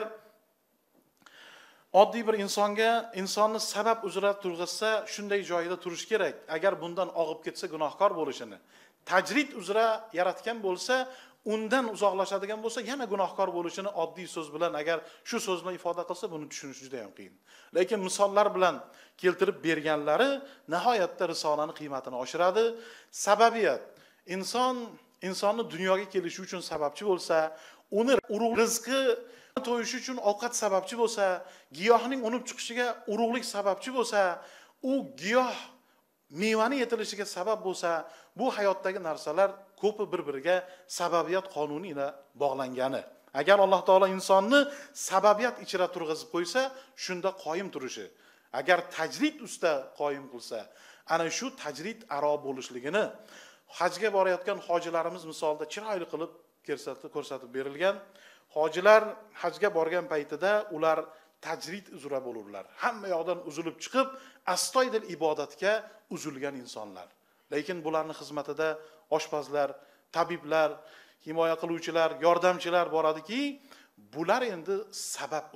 oddiy bir insonni sabab uzra turg'izsa, shunday joyida turish kerak. Agar bundan og'ib ketsa gunohkor bo'lishini, tajrid uzra yaratgan bo'lsa, undan uzoqlashadigan bo'lsa, yana gunohkor bo'lishini oddiy so'z bilan agar shu so'z bilan ifoda qilsa, buni tushunish juda ham qiyin. Lekin misollar bilan keltirib berganlari nihoyatda risolani qiymatini oshiradi. Sababiyat insonni dunyoga kelishi uchun sababchi bo'lsa, uni urug' rizqi to'yishi uchun ovqat sababchi bo'lsa, giyohning unib chiqishiga urug'lik sababchi bo'lsa, u giyoh mevani yetilishiga sabab bo'lsa, bu hayotdagi narsalar ko'pi bir-biriga sababiyat qonuni ila bog'langani. Agar Alloh taolo insonni sababiyat ichra turg'izib qo'ysa, shunda qoyim turishi. Agar tajrid usta qoyim qilsa, ana shu tajrid aro bo'lishligini hajga borayotgan hojilarimiz misolida chiroyli qilib ko'rsatib berilgan. Hojilar hajga borgan paytida ular tajrid uzra bo'lurlar. Hamma yoqdan uzilib chiqib, astoydil ibodatga uzilgan insonlar. Lekin bularning xizmatida oshpazlar, tabiblar, himoya qiluvchilar, yordamchilar boradiki, bular endi sabab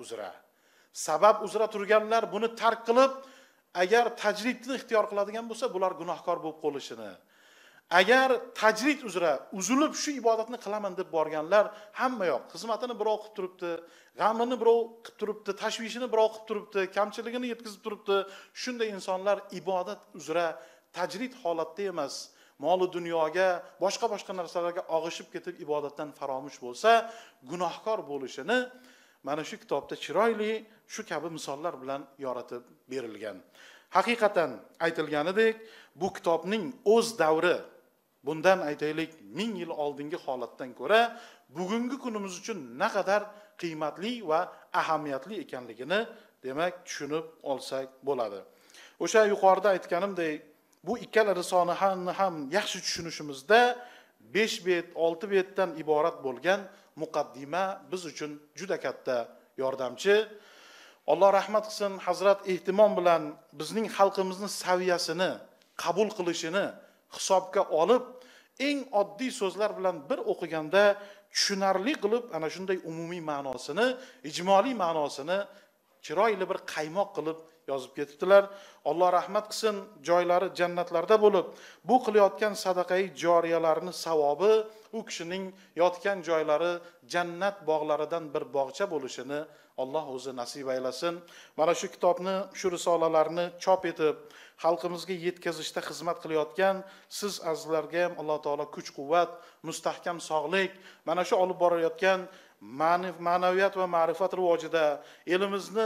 uzra turganlar buni tark qilib, agar tajridni ixtiyor qiladigan bo'lsa, bular gunohkor bo'lib qolishini. Agar tajrid uzra uzilib shu ibodatni qilaman deb borganlar hamma yoq xizmatini birov qilib turibdi, g'amini birov qilib turibdi, tashvishini birov qilib turibdi, kamchiligini yetkazib turibdi. Shunday insonlar ibodat uzra tajrid holatda emas, moli dunyoga, boshqa narsalarga og'ishib ketib ibodatdan faromush bo'lsa, gunohkor bo'lishini mana shu kitobda chiroyli shu kabi misollar bilan yoritib berilgan. Haqiqatan aytilganidek, bu kitobning o'z davri, bundan aytaylik 1000 yil oldingi holatdan ko'ra bugungi kunimiz uchun naqadar qiymatli va ahamiyatli ekanligini demak tushunib olsak bo'ladi. O'sha yuqorida aytganimdek, bu ikkala risolani ham yaxshi tushunishimizda 5 bet, 6 betdan iborat bo'lgan muqaddima biz uchun juda katta yordamchi. Alloh rahmat qilsin, Hazrat ehtimom bilan bizning xalqimizning saviyasini qabul qilishini hisobga olib, eng oddiy so'zlar bilan bir o'qiganda tushunarli qilib ana shunday umumiy ma'nosini, ijmoliy ma'nosini chiroyli bir qaymoq qilib yozib ketibdilar. Alloh rahmat qilsin, joylari jannatlarda bo'lib, bu qilayotgan sadaqai joriyalarining savobi u kishining yotgan joylari jannat bog'laridan bir bog'cha bo'lishini Alloh o'zi nasib aylasin. Mana shu kitobni, shu risolalarni chop etib, xalqimizga yetkazishda xizmat qilayotgan siz azizlarga ham Alloh taolo kuch-quvvat, mustahkam sog'lik, mana shu olib borayotgan ma'naviyat va ma'rifat rivojida elimizni,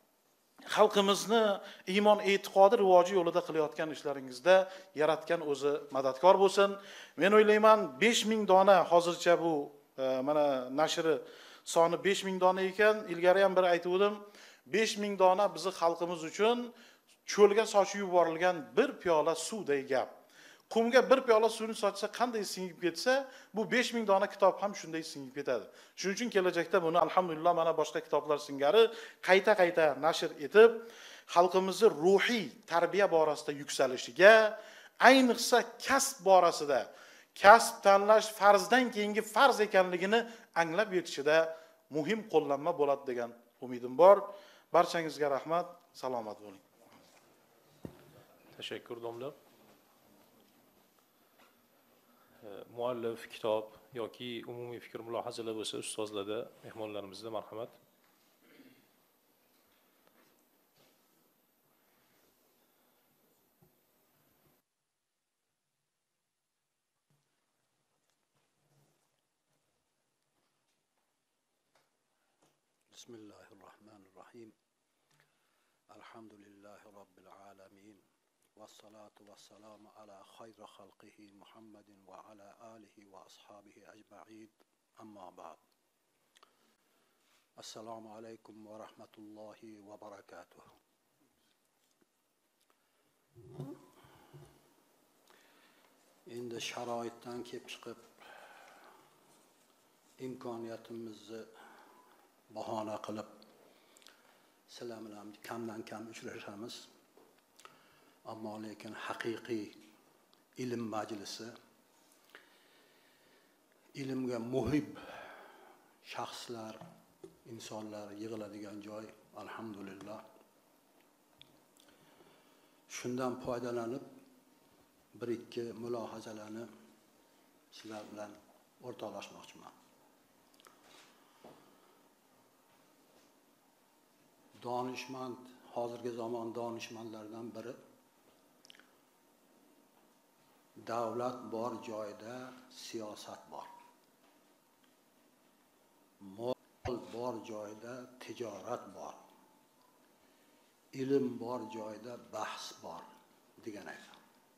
xalqimizni iymon e'tiqodi rivoji yo'lida qilayotgan ishlaringizda yaratgan o'zi madadkor bo'lsin. Men o'ylayman 5000 dona hozircha bu mana nashri soni 5000 dona ekan. Ilgari ham bir aytib o'tdim. 5000 dona bizi xalqimiz uchun cho'lga sochib yuborilgan bir piyola suvday gap. Qumga bir piyola suvni sochsa qanday singib ketsa, bu 5000 dona kitob ham shunday singib ketadi. Shuning uchun kelajakda buni alhamdulillah mana boshqa kitoblar singari qayta nashr etib, xalqimizning ruhiy tarbiya borasida yuksalishiga, ayniqsa kasb borasida, kasb tanlash farzdan keyingi farz ekanligini anglab yetishida muhim qo'llanma bo'ladi degan umidim bor. Barchangizga rahmat, salomat bo'ling. Tashakkur domla. Muallif kitob yoki umumiy fikr mulohazalar bo'lsa ustozlarda, mehmonlarimizda marhamat. Bismillahirrahmanirrahim. Alhamdulillahi rabbil alamin. والصلاة والسلام على خير خلقه محمد وعلى آله وأصحابه أجمعين أما بعد السلام عليكم ورحمة الله وبركاته. Endi sharoitdan kelib chiqib imkoniyatimizni bahona qilib sizlar bilan kamdan kam uchrashamiz. Ammo lekin haqiqiy ilm majlisi, ilmga muhib shaxslar, insonlar yig'iladigan joy, alhamdulillah. Shundan foydalanib bir ikki mulohazalarni sizlar bilan o'rtoqlashmoqchiman. Donishmand, hozirgi zamon donishmandlaridan biri davlat bor joyda siyosat bor. Mol bor joyda tijorat bor. Ilm bor joyda bahs bor degan ekan.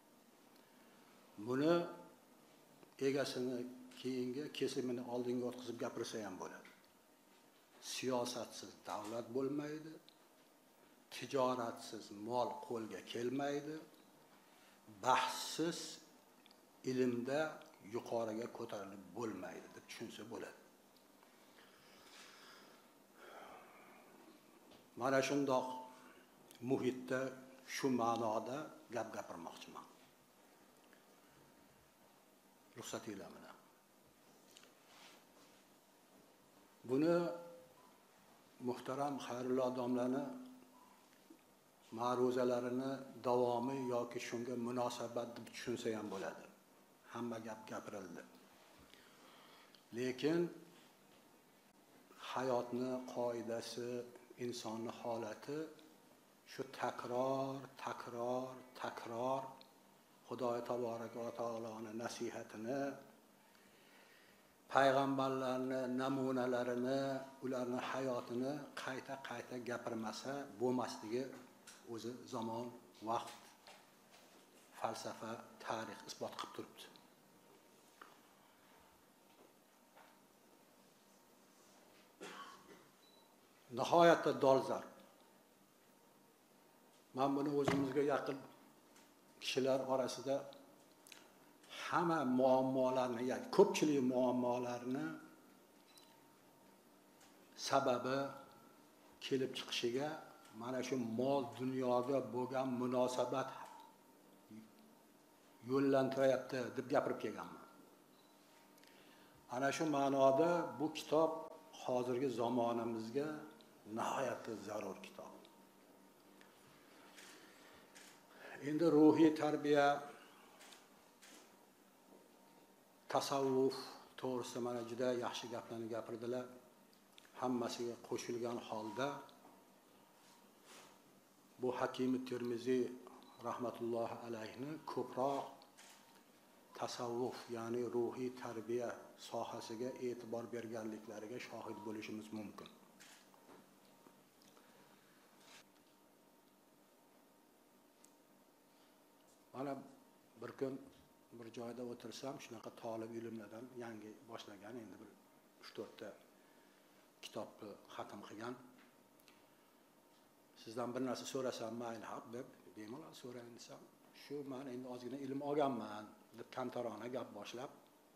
Buni egasini keyingi kesimini oldinga o'tkazib gapirsa ham bo'ladi. Siyosatsiz davlat bo'lmaydi. Tijoratsiz mol qo'lga kelmaydi. Bahssiz ilmda yuqoriga ko'tarilib bo'lmaydi deb tushunsa bo'ladi. Mana shundoq muhitda shu ma'noda gap gapirmoqchiman. Ruxsatinglar bilan. Buni muhtaram xayrullo domlani ma'ruzalarini davomi yoki shunga munosabat deb tushunsa ham bo'ladi. Hamma gap gapirildi. Lekin hayotni qoidasi, insonning holati shu takror Xudoy taboraka va taoloning nasihatini, payg'ambarlarning namunalarini, ularning hayotini qayta gapirmasa bo'lmasligi o'zi zamon, vaqt, falsafa, tarix isbot qilib turibdi. Nihoyatda dolzarb. Men buni o'zimizga yaqin kishilar orasida hamma muammolarni, yoki ko'pchilik muammolarni sababi kelib chiqishiga mana shu mol dunyoga bo'lgan munosabat yo'llantirayapti deb gapirib kelganman. Ana shu ma'noda bu kitob hozirgi zamonimizga nihoyatda zarur kitob. Endi ruhiy tarbiya, tasavvuf to'g'risida mana juda yaxshi gaplarni gapirdilar. Hammasiga qo'shilgan holda bu Hakim Termiziy rahmatullohi alayhni ko'proq tasavvuf, ya'ni ruhiy tarbiya sohasiga e'tibor berganliklariga shohid bo'lishimiz mumkin. Mana bir kun bir joyda o'tirsam, shunaqa talib ilmlardan yangi boshlagan, endi bir 3-4 ta kitobni xatm qilgan. Sizdan bir narsa so'rasam, mayli haq deb bemalol so'rang desam, shu men endi ozgina ilm olganman deb kamtarona gap boshlab,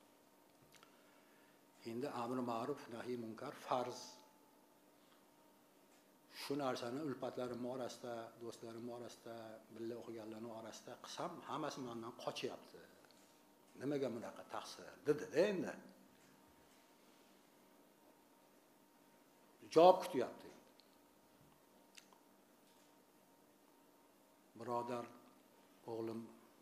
endi amr ma'ruf nahiy munkar farz. Shu narsani ulfatlarim orasida, do'stlarim orasida, birga o'qiganlarning orasida qilsam, hammasi mendan qochyapti. Nimaga bunaqa taqsir dedi-da endi. Javob kutyapti. Birodar, o'g'lim,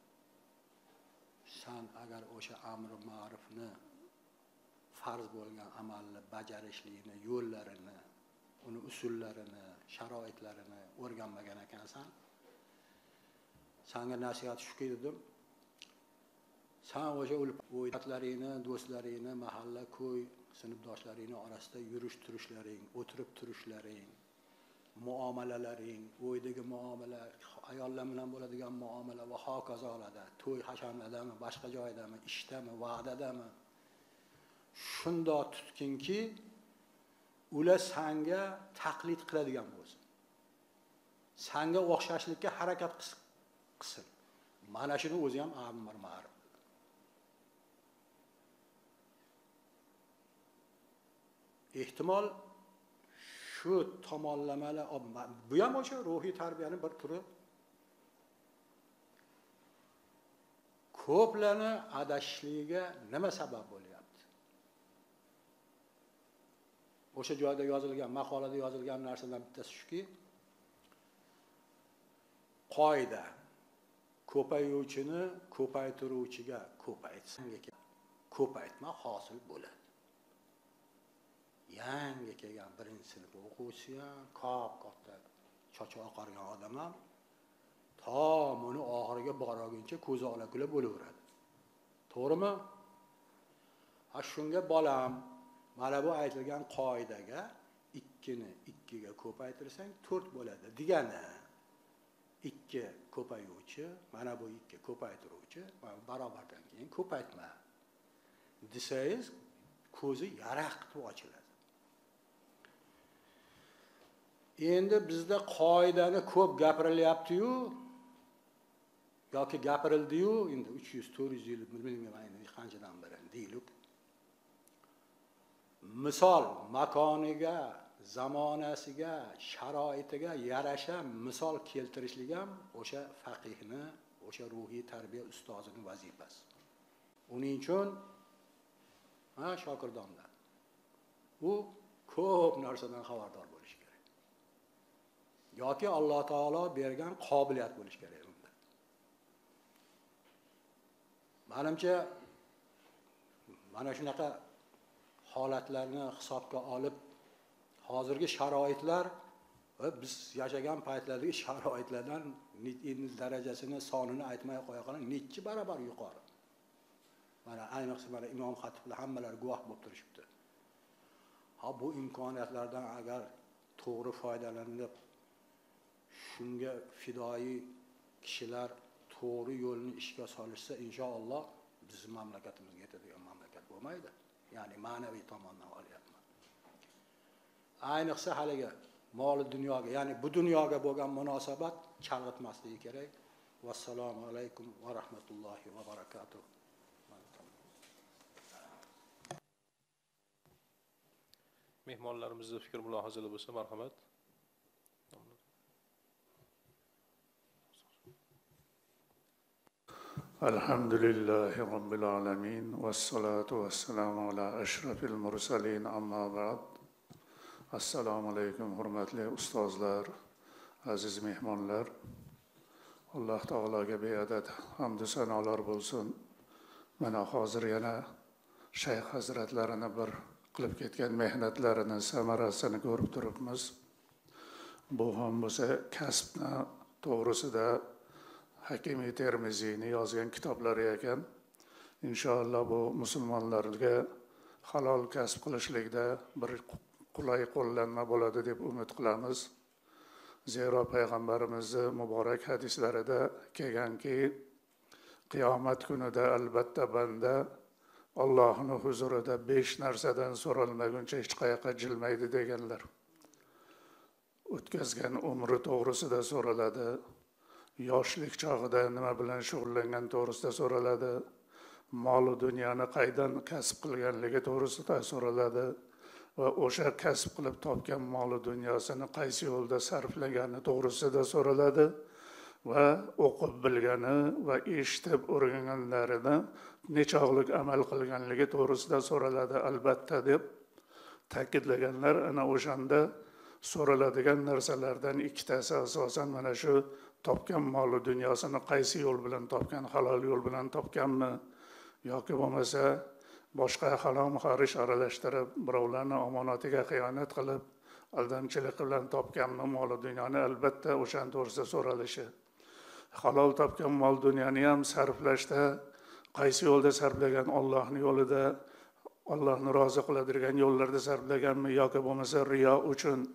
sen agar o'sha amr ma'rufni farz bo'lgan amalni bajarishlikni yo'llarini, uni usullarini, sharoitlarini o'rganmagan ekansan, senga nasihat shuki dedim, sen o'sha o'yinlaringni, do'stlaringni, mahalla, ko'y, sinfdoshlaringni orasida yurish turishlaring, o'tirib turishlaring, muomalalaring, uydagi muomala, ayollar bilan bo'ladigan muomala va hokazolarda, to'y hashamlardami, boshqa joydami, ishdami, va'dadami, shundoq tutkinki, ular senga taqlid qiladigan bo'lsin. Senga o'xshashlikka harakat qilsin. Mana shuni o'zi ham amr ma'ruf. Ehtimol shu tomonlamalar, bu ham o'sha ruhiy tarbiyaning bir turi. Ko'plarni adashishligiga nima sabab bo'lyapti? O'sha joyda yozilgan, maqolada yozilgan narsadan bittasi shuki, qoida ko'payuvchini ko'paytiruvchiga ko'paytsin, ko'paytma hosil bo'ladi. Yangi kelgan birinchi sinf o'quvchisi ham, katta chochi oqargan odam ham tomoni oxiriga borguncha ko'zi ola-kula bo'laveradi. To'g'rimi? Ha shunga bolam, mana bu aytilgan qoidaga 2 ni 2 ga ko'paytirsang 4 bo'ladi degani. 2 ko'payuvchi, mana bu 2 ko'paytiruvchi, barobardan keyin ko'paytma desangiz ko'zi yaraq qilib ochiladi. Endi bizda qoidani ko'p gapirilyapti-yu yoki gapirildi-yu, endi 300-400 yil bilmayman qanchadan beri deylik. Misol makoniga, zamonasiga, sharoitiga yarasha misol keltirishlik ham o'sha faqihni, o'sha ruhiy tarbiya ustozining vazifasi. Uning uchun shogirdonlar u ko'p narsadan xabardor bo'lish kerak. Yoki Alloh taolo bergan qobiliyat bo'lish kerak unda. Menimcha mana shunaqa holatlarni hisobga olib, hozirgi sharoitlar va biz yashagan paytlardagi sharoitlardan darajasini, sonini aytmay qo'ya qoling, necha barobar yuqori. Mana ayniqsa mana Imom Xatiblar hammalari guvoh bo'lib turishibdi. Ha bu imkoniyatlardan agar to'g'ri foydalanib, shunga fidoi kishilar to'g'ri yo'lni ishga solishsa, inshaalloh bizning mamlakatimizga yetadigan mamlakat bo'lmaydi. Ya'ni ma'naviy tomondan olyapman. Ayniqsa haliga mol dunyoga, ya'ni bu dunyoga bo'lgan munosabat chalg'itmasligi kerak. Vassalomu alaykum va rahmatullohi va barakatuh. Mehmonlarimizning fikr mulohazalari bo'lsa, marhamat. Alhamdulillahi Rabbil alamin vassalatu vassalamu ala ashrafil mursalin amma ba'd. Assalomu alaykum hurmatli ustozlar, aziz mehmonlar. Alloh taologa beadad hamd va sanolar bo'lsin. Mana hozir yana shayx hazratlarini bir qilib ketgan mehnatlarini samarasini ko'rib turibmiz. Bu ham bo'lsa kasbni to'g'risida Hakimi Termiziyning yozgan kitoblari ekan. Inshaalloh bu musulmonlarga halol kasb qilishlikda bir qulay qo'llanma bo'ladi deb umid qilamiz. Zero payg'ambarimizning muborak hadislarida kelganki, qiyomat kunida albatta banda Allohning huzurida 5 narsadan so'ralmaguncha hech qayoqqa jilmaydi deganlar. O'tkazgan umri to'g'risida so'raladi. Yoshlik chog'ida nima bilan shug'ullangan to'g'risida so'raladi. Mol va dunyoni qaydan kasb qilganligi to'g'risida so'raladi va o'sha kasb qilib topgan mol va dunyosini qaysi yo'lda sarflagani to'g'risida so'raladi va o'qib bilgani va eshitib o'rganganlarini nechog'lik amal qilganligi to'g'risida so'raladi albatta deb ta'kidlaganlar. Ana o'shanda so'raladigan narsalardan ikkitasi asosan mana shu topgan mol va dunyosini qaysi yo'l bilan topgan, halol yo'l bilan topganmi yoki bo'lmasa boshqa harom xarish aralashtirib, birovlarning omonatiga xiyonat qilib, aldamchilik bilan topganmi mol va dunyoni, albatta o'shan to'g'risida so'ralishi. Halol topgan mol dunyoni ham sarflashda qaysi yo'lda sarflagan, Allohning yo'lida, Allohni rozi qiladigan yo'llarda sarflaganmi yoki bo'lmasa riyo uchun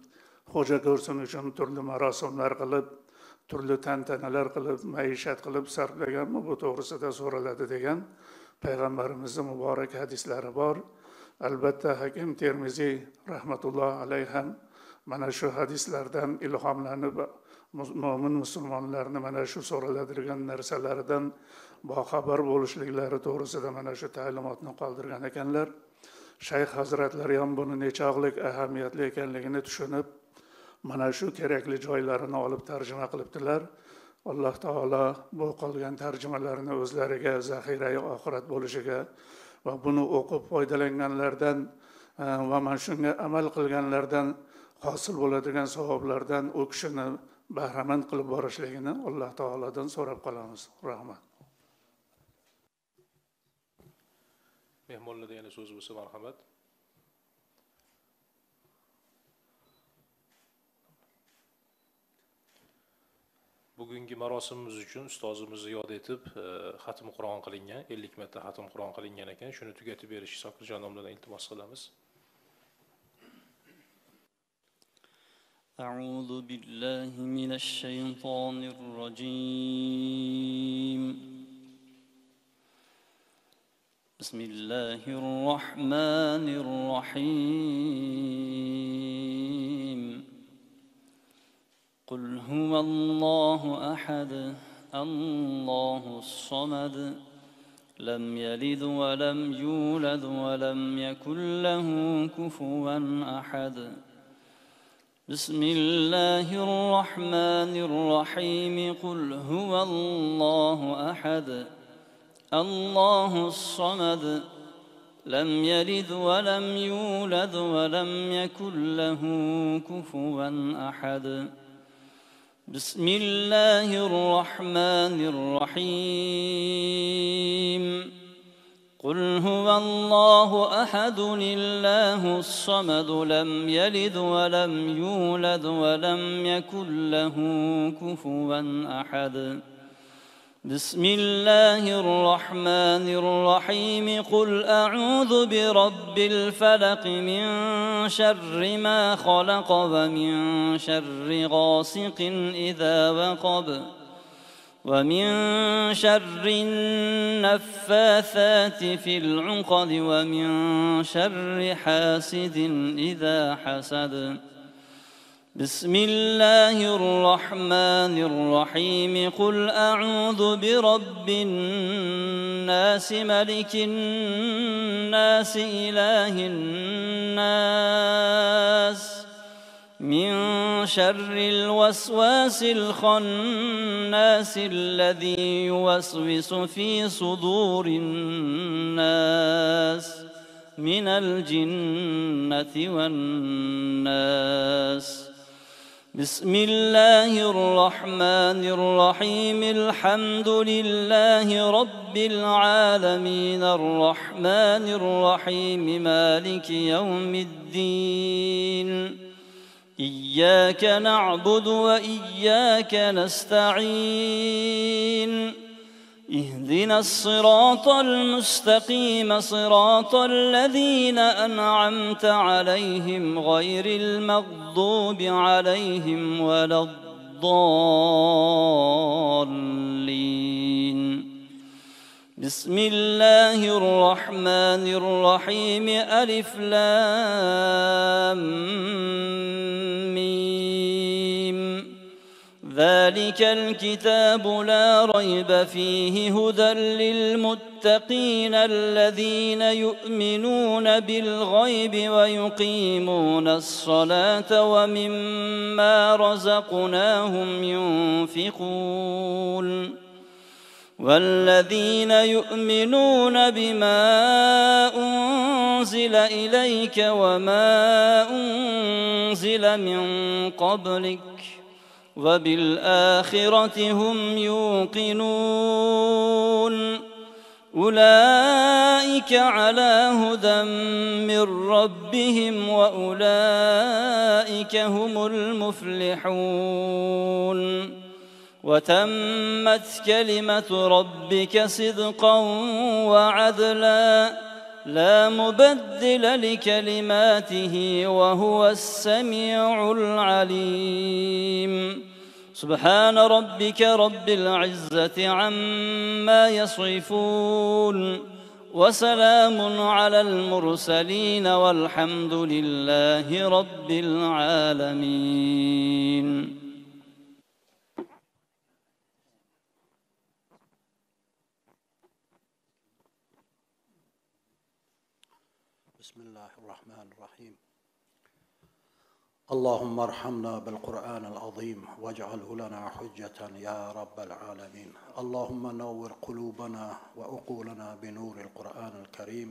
xo'ja ko'rsin uchun turli marosimlar qilib, turli tantanalar qilib, maishat qilib sarflaganmi, bu to'g'risida so'raladi degan payg'ambarimizning muborak hadislari bor. Albatta Hakim Termiziy rahmatulloh alayhi ham mana shu hadislardan ilhomlanib mo'min musulmonlarni mana shu so'raladigan narsalardan boxabar bo'lishliklari to'g'risida mana shu ta'limotni qoldirgan ekanlar. Shayx hazratlari ham buni nechog'lik ahamiyatli ekanligini tushunib, mana shu kerakli joylarini olib tarjima qilibdilar. Alloh taolo bu qolgan tarjimalarni o'zlariga zaxirai oxirat bo'lishiga va buni o'qib foydalanganlardan va mana shunga amal qilganlardan hosil bo'ladigan savoblardan u kishini bahramand qilib borishligini Alloh taolodan so'rab qolamiz. Rahmat. Mehmonlarda yana so'z bo'lsa marhamat. Bugungi marosimimiz uchun ustozimizni yod etib, xatm Qur'on qilingan, 50 marta xatm Qur'on qilingan ekan. Shuni tugatib berish Sokirjon nomladan iltimos qilamiz. أعوذ بالله من الشيطان الرجيم. بسم الله الرحمن الرحيم. قل هو الله أحد الله الصمد لم يلد ولم يولد ولم يكن له كفوا أحد. بسم الله الرحمن الرحيم. قل هو الله أحد الله الصمد لم يلد ولم يولد ولم يكن له كفوا أحد. بسم الله الرحمن الرحيم. قل هو الله أحد الله الصمد لم يلد ولم يولد ولم يكن له كفوا أحد. بسم الله الرحمن الرحيم. قل أعوذ برب الفلق من شر ما خلق ومن شر غاسق إذا وقب ومن شر النفاثات في العقد ومن شر حاسد إذا حسد. بسم الله الرحمن الرحيم. قل أعوذ برب الناس ملك الناس إله الناس من شر الوسواس الخناس الذي يوسوس في صدور الناس من الجنة والناس. بسم الله الرحمن الرحيم. الحمد لله رب العالمين الرحمن الرحيم مالك يوم الدين. إياك نعبد وإياك نستعين. اهدنا الصراط المستقيم صراط الذين أنعمت عليهم غير المغضوب عليهم ولا الضالين. بسم الله الرحمن الرحيم. ألف لام ميم. ذلك الكتاب لا ريب فيه هدى للمتقين الذين يؤمنون بالغيب ويقيمون الصلاة ومما رزقناهم ينفقون. والذين يؤمنون بما أنزل إليك وما أنزل من قبلك وبالآخرة هم يوقنون. أولئك على هدى من ربهم وأولئك هم المفلحون. وتمت كلمة ربك صدقا وعدلا لا مبدل لكلماته وهو السميع العليم سبحان ربك رب العزة عما يصفون وسلام على المرسلين والحمد لله رب العالمين. بسم الله الرحمن الرحيم. اللهم ارحمنا بالقرآن العظيم واجعله لنا حجة يا رب العالمين. اللهم نور قلوبنا وعقولنا بنور القرآن الكريم،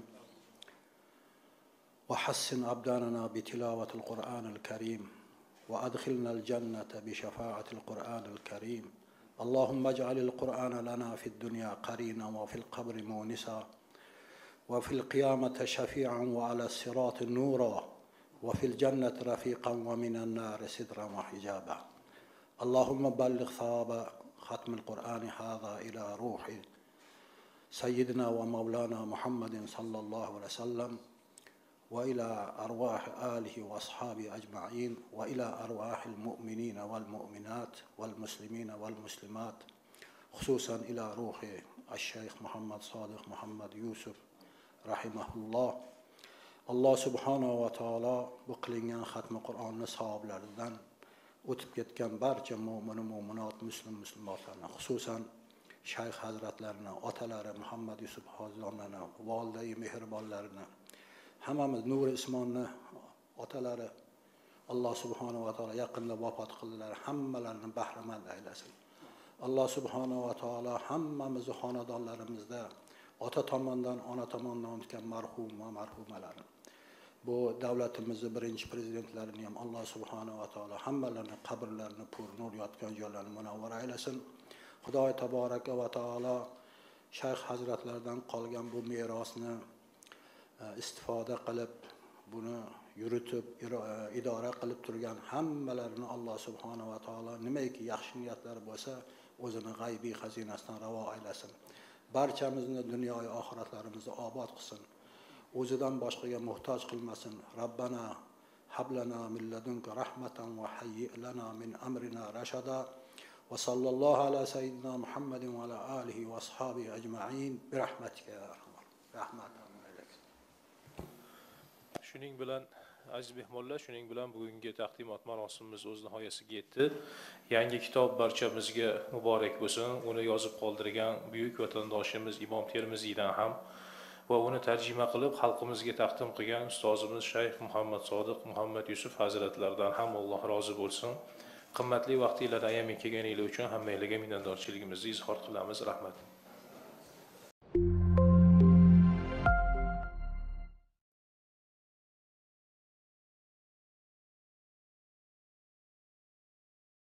وحسن أبداننا بتلاوة القرآن الكريم، وأدخلنا الجنة بشفاعة القرآن الكريم. اللهم اجعل القرآن لنا في الدنيا قرينا وفي القبر مونسا وفي القيامة شفيعا وعلى الصراط نورا وفي الجنة رفيقا ومن النار سترا وحجابا. اللهم بلغ ثواب ختم القرآن هذا إلى روح سيدنا ومولانا محمد صلى الله عليه وسلم، وإلى أرواح آله وأصحابه أجمعين، وإلى أرواح المؤمنين والمؤمنات والمسلمين والمسلمات، خصوصا إلى روح الشيخ محمد صادق محمد يوسف rahimahulloh. Alloh subhanahu va taolo bu qilingan xatmi Qur'onni savoblaridan o'tib ketgan barcha mo'min mo'minot muslimonlarni, xususan shayx hazratlarini, otalari Muhammad Yusuf hozirlarni, volidai mehribonlarini, hammamiz Nuri Ismonni otalari Alloh subhanahu va taolo yaqinda vafot qildilar, hammalarini bahramand aylasin. Alloh subhanahu va taolo hammamizni xonadonlarimizda ota tomonidan, ona tomonidan o'tgan marhum va marhumalarni, bu davlatimizning birinchi prezidentlarini ham Alloh subhanahu va taolo hammalarini qabrlarini pur nur yotgan joylarini munavvar aylasin. Xudoy taboraka va taolo shayx hazratlaridan qolgan bu merosni istifoda qilib, buni yuritib, idora qilib turgan hammalarini Alloh subhanahu va taolo nimaiki yaxshi niyatlari bo'lsa, o'zini g'aybiy xazinasidan ravo aylasin. Barchamizni dunyoy oxiratlarimizni obod qilsin. O'zidan boshqaga muhtoj qilmasin. Rabbana hablana min ladunka rahmatan va hayyi lana min amrina rashada. Va sallallohu ala sayyidina Muhammadin va ala alihi va ashabihi ajma'in bi rahmatika ya arhamar rahmatin. Shuning bilan aziz mehmonlar, shuning bilan bugungi taqdimot marosimimiz o'z nihoyasiga yetdi. Yangi kitob barchamizga muborak bo'lsin. Uni yozib qoldirgan buyuk vatandoshimiz Imom Termiziydan ham va uni tarjima qilib xalqimizga taqdim qilgan ustozimiz Shayx Muhammad Sodiq Muhammad Yusuf hazratlaridan ham Alloh rozi bo'lsin. Qimmatli vaqtingizlarni ayamay kelganingiz uchun hammangizga minnatdorchiligimizni izhor qilamiz. Rahmat.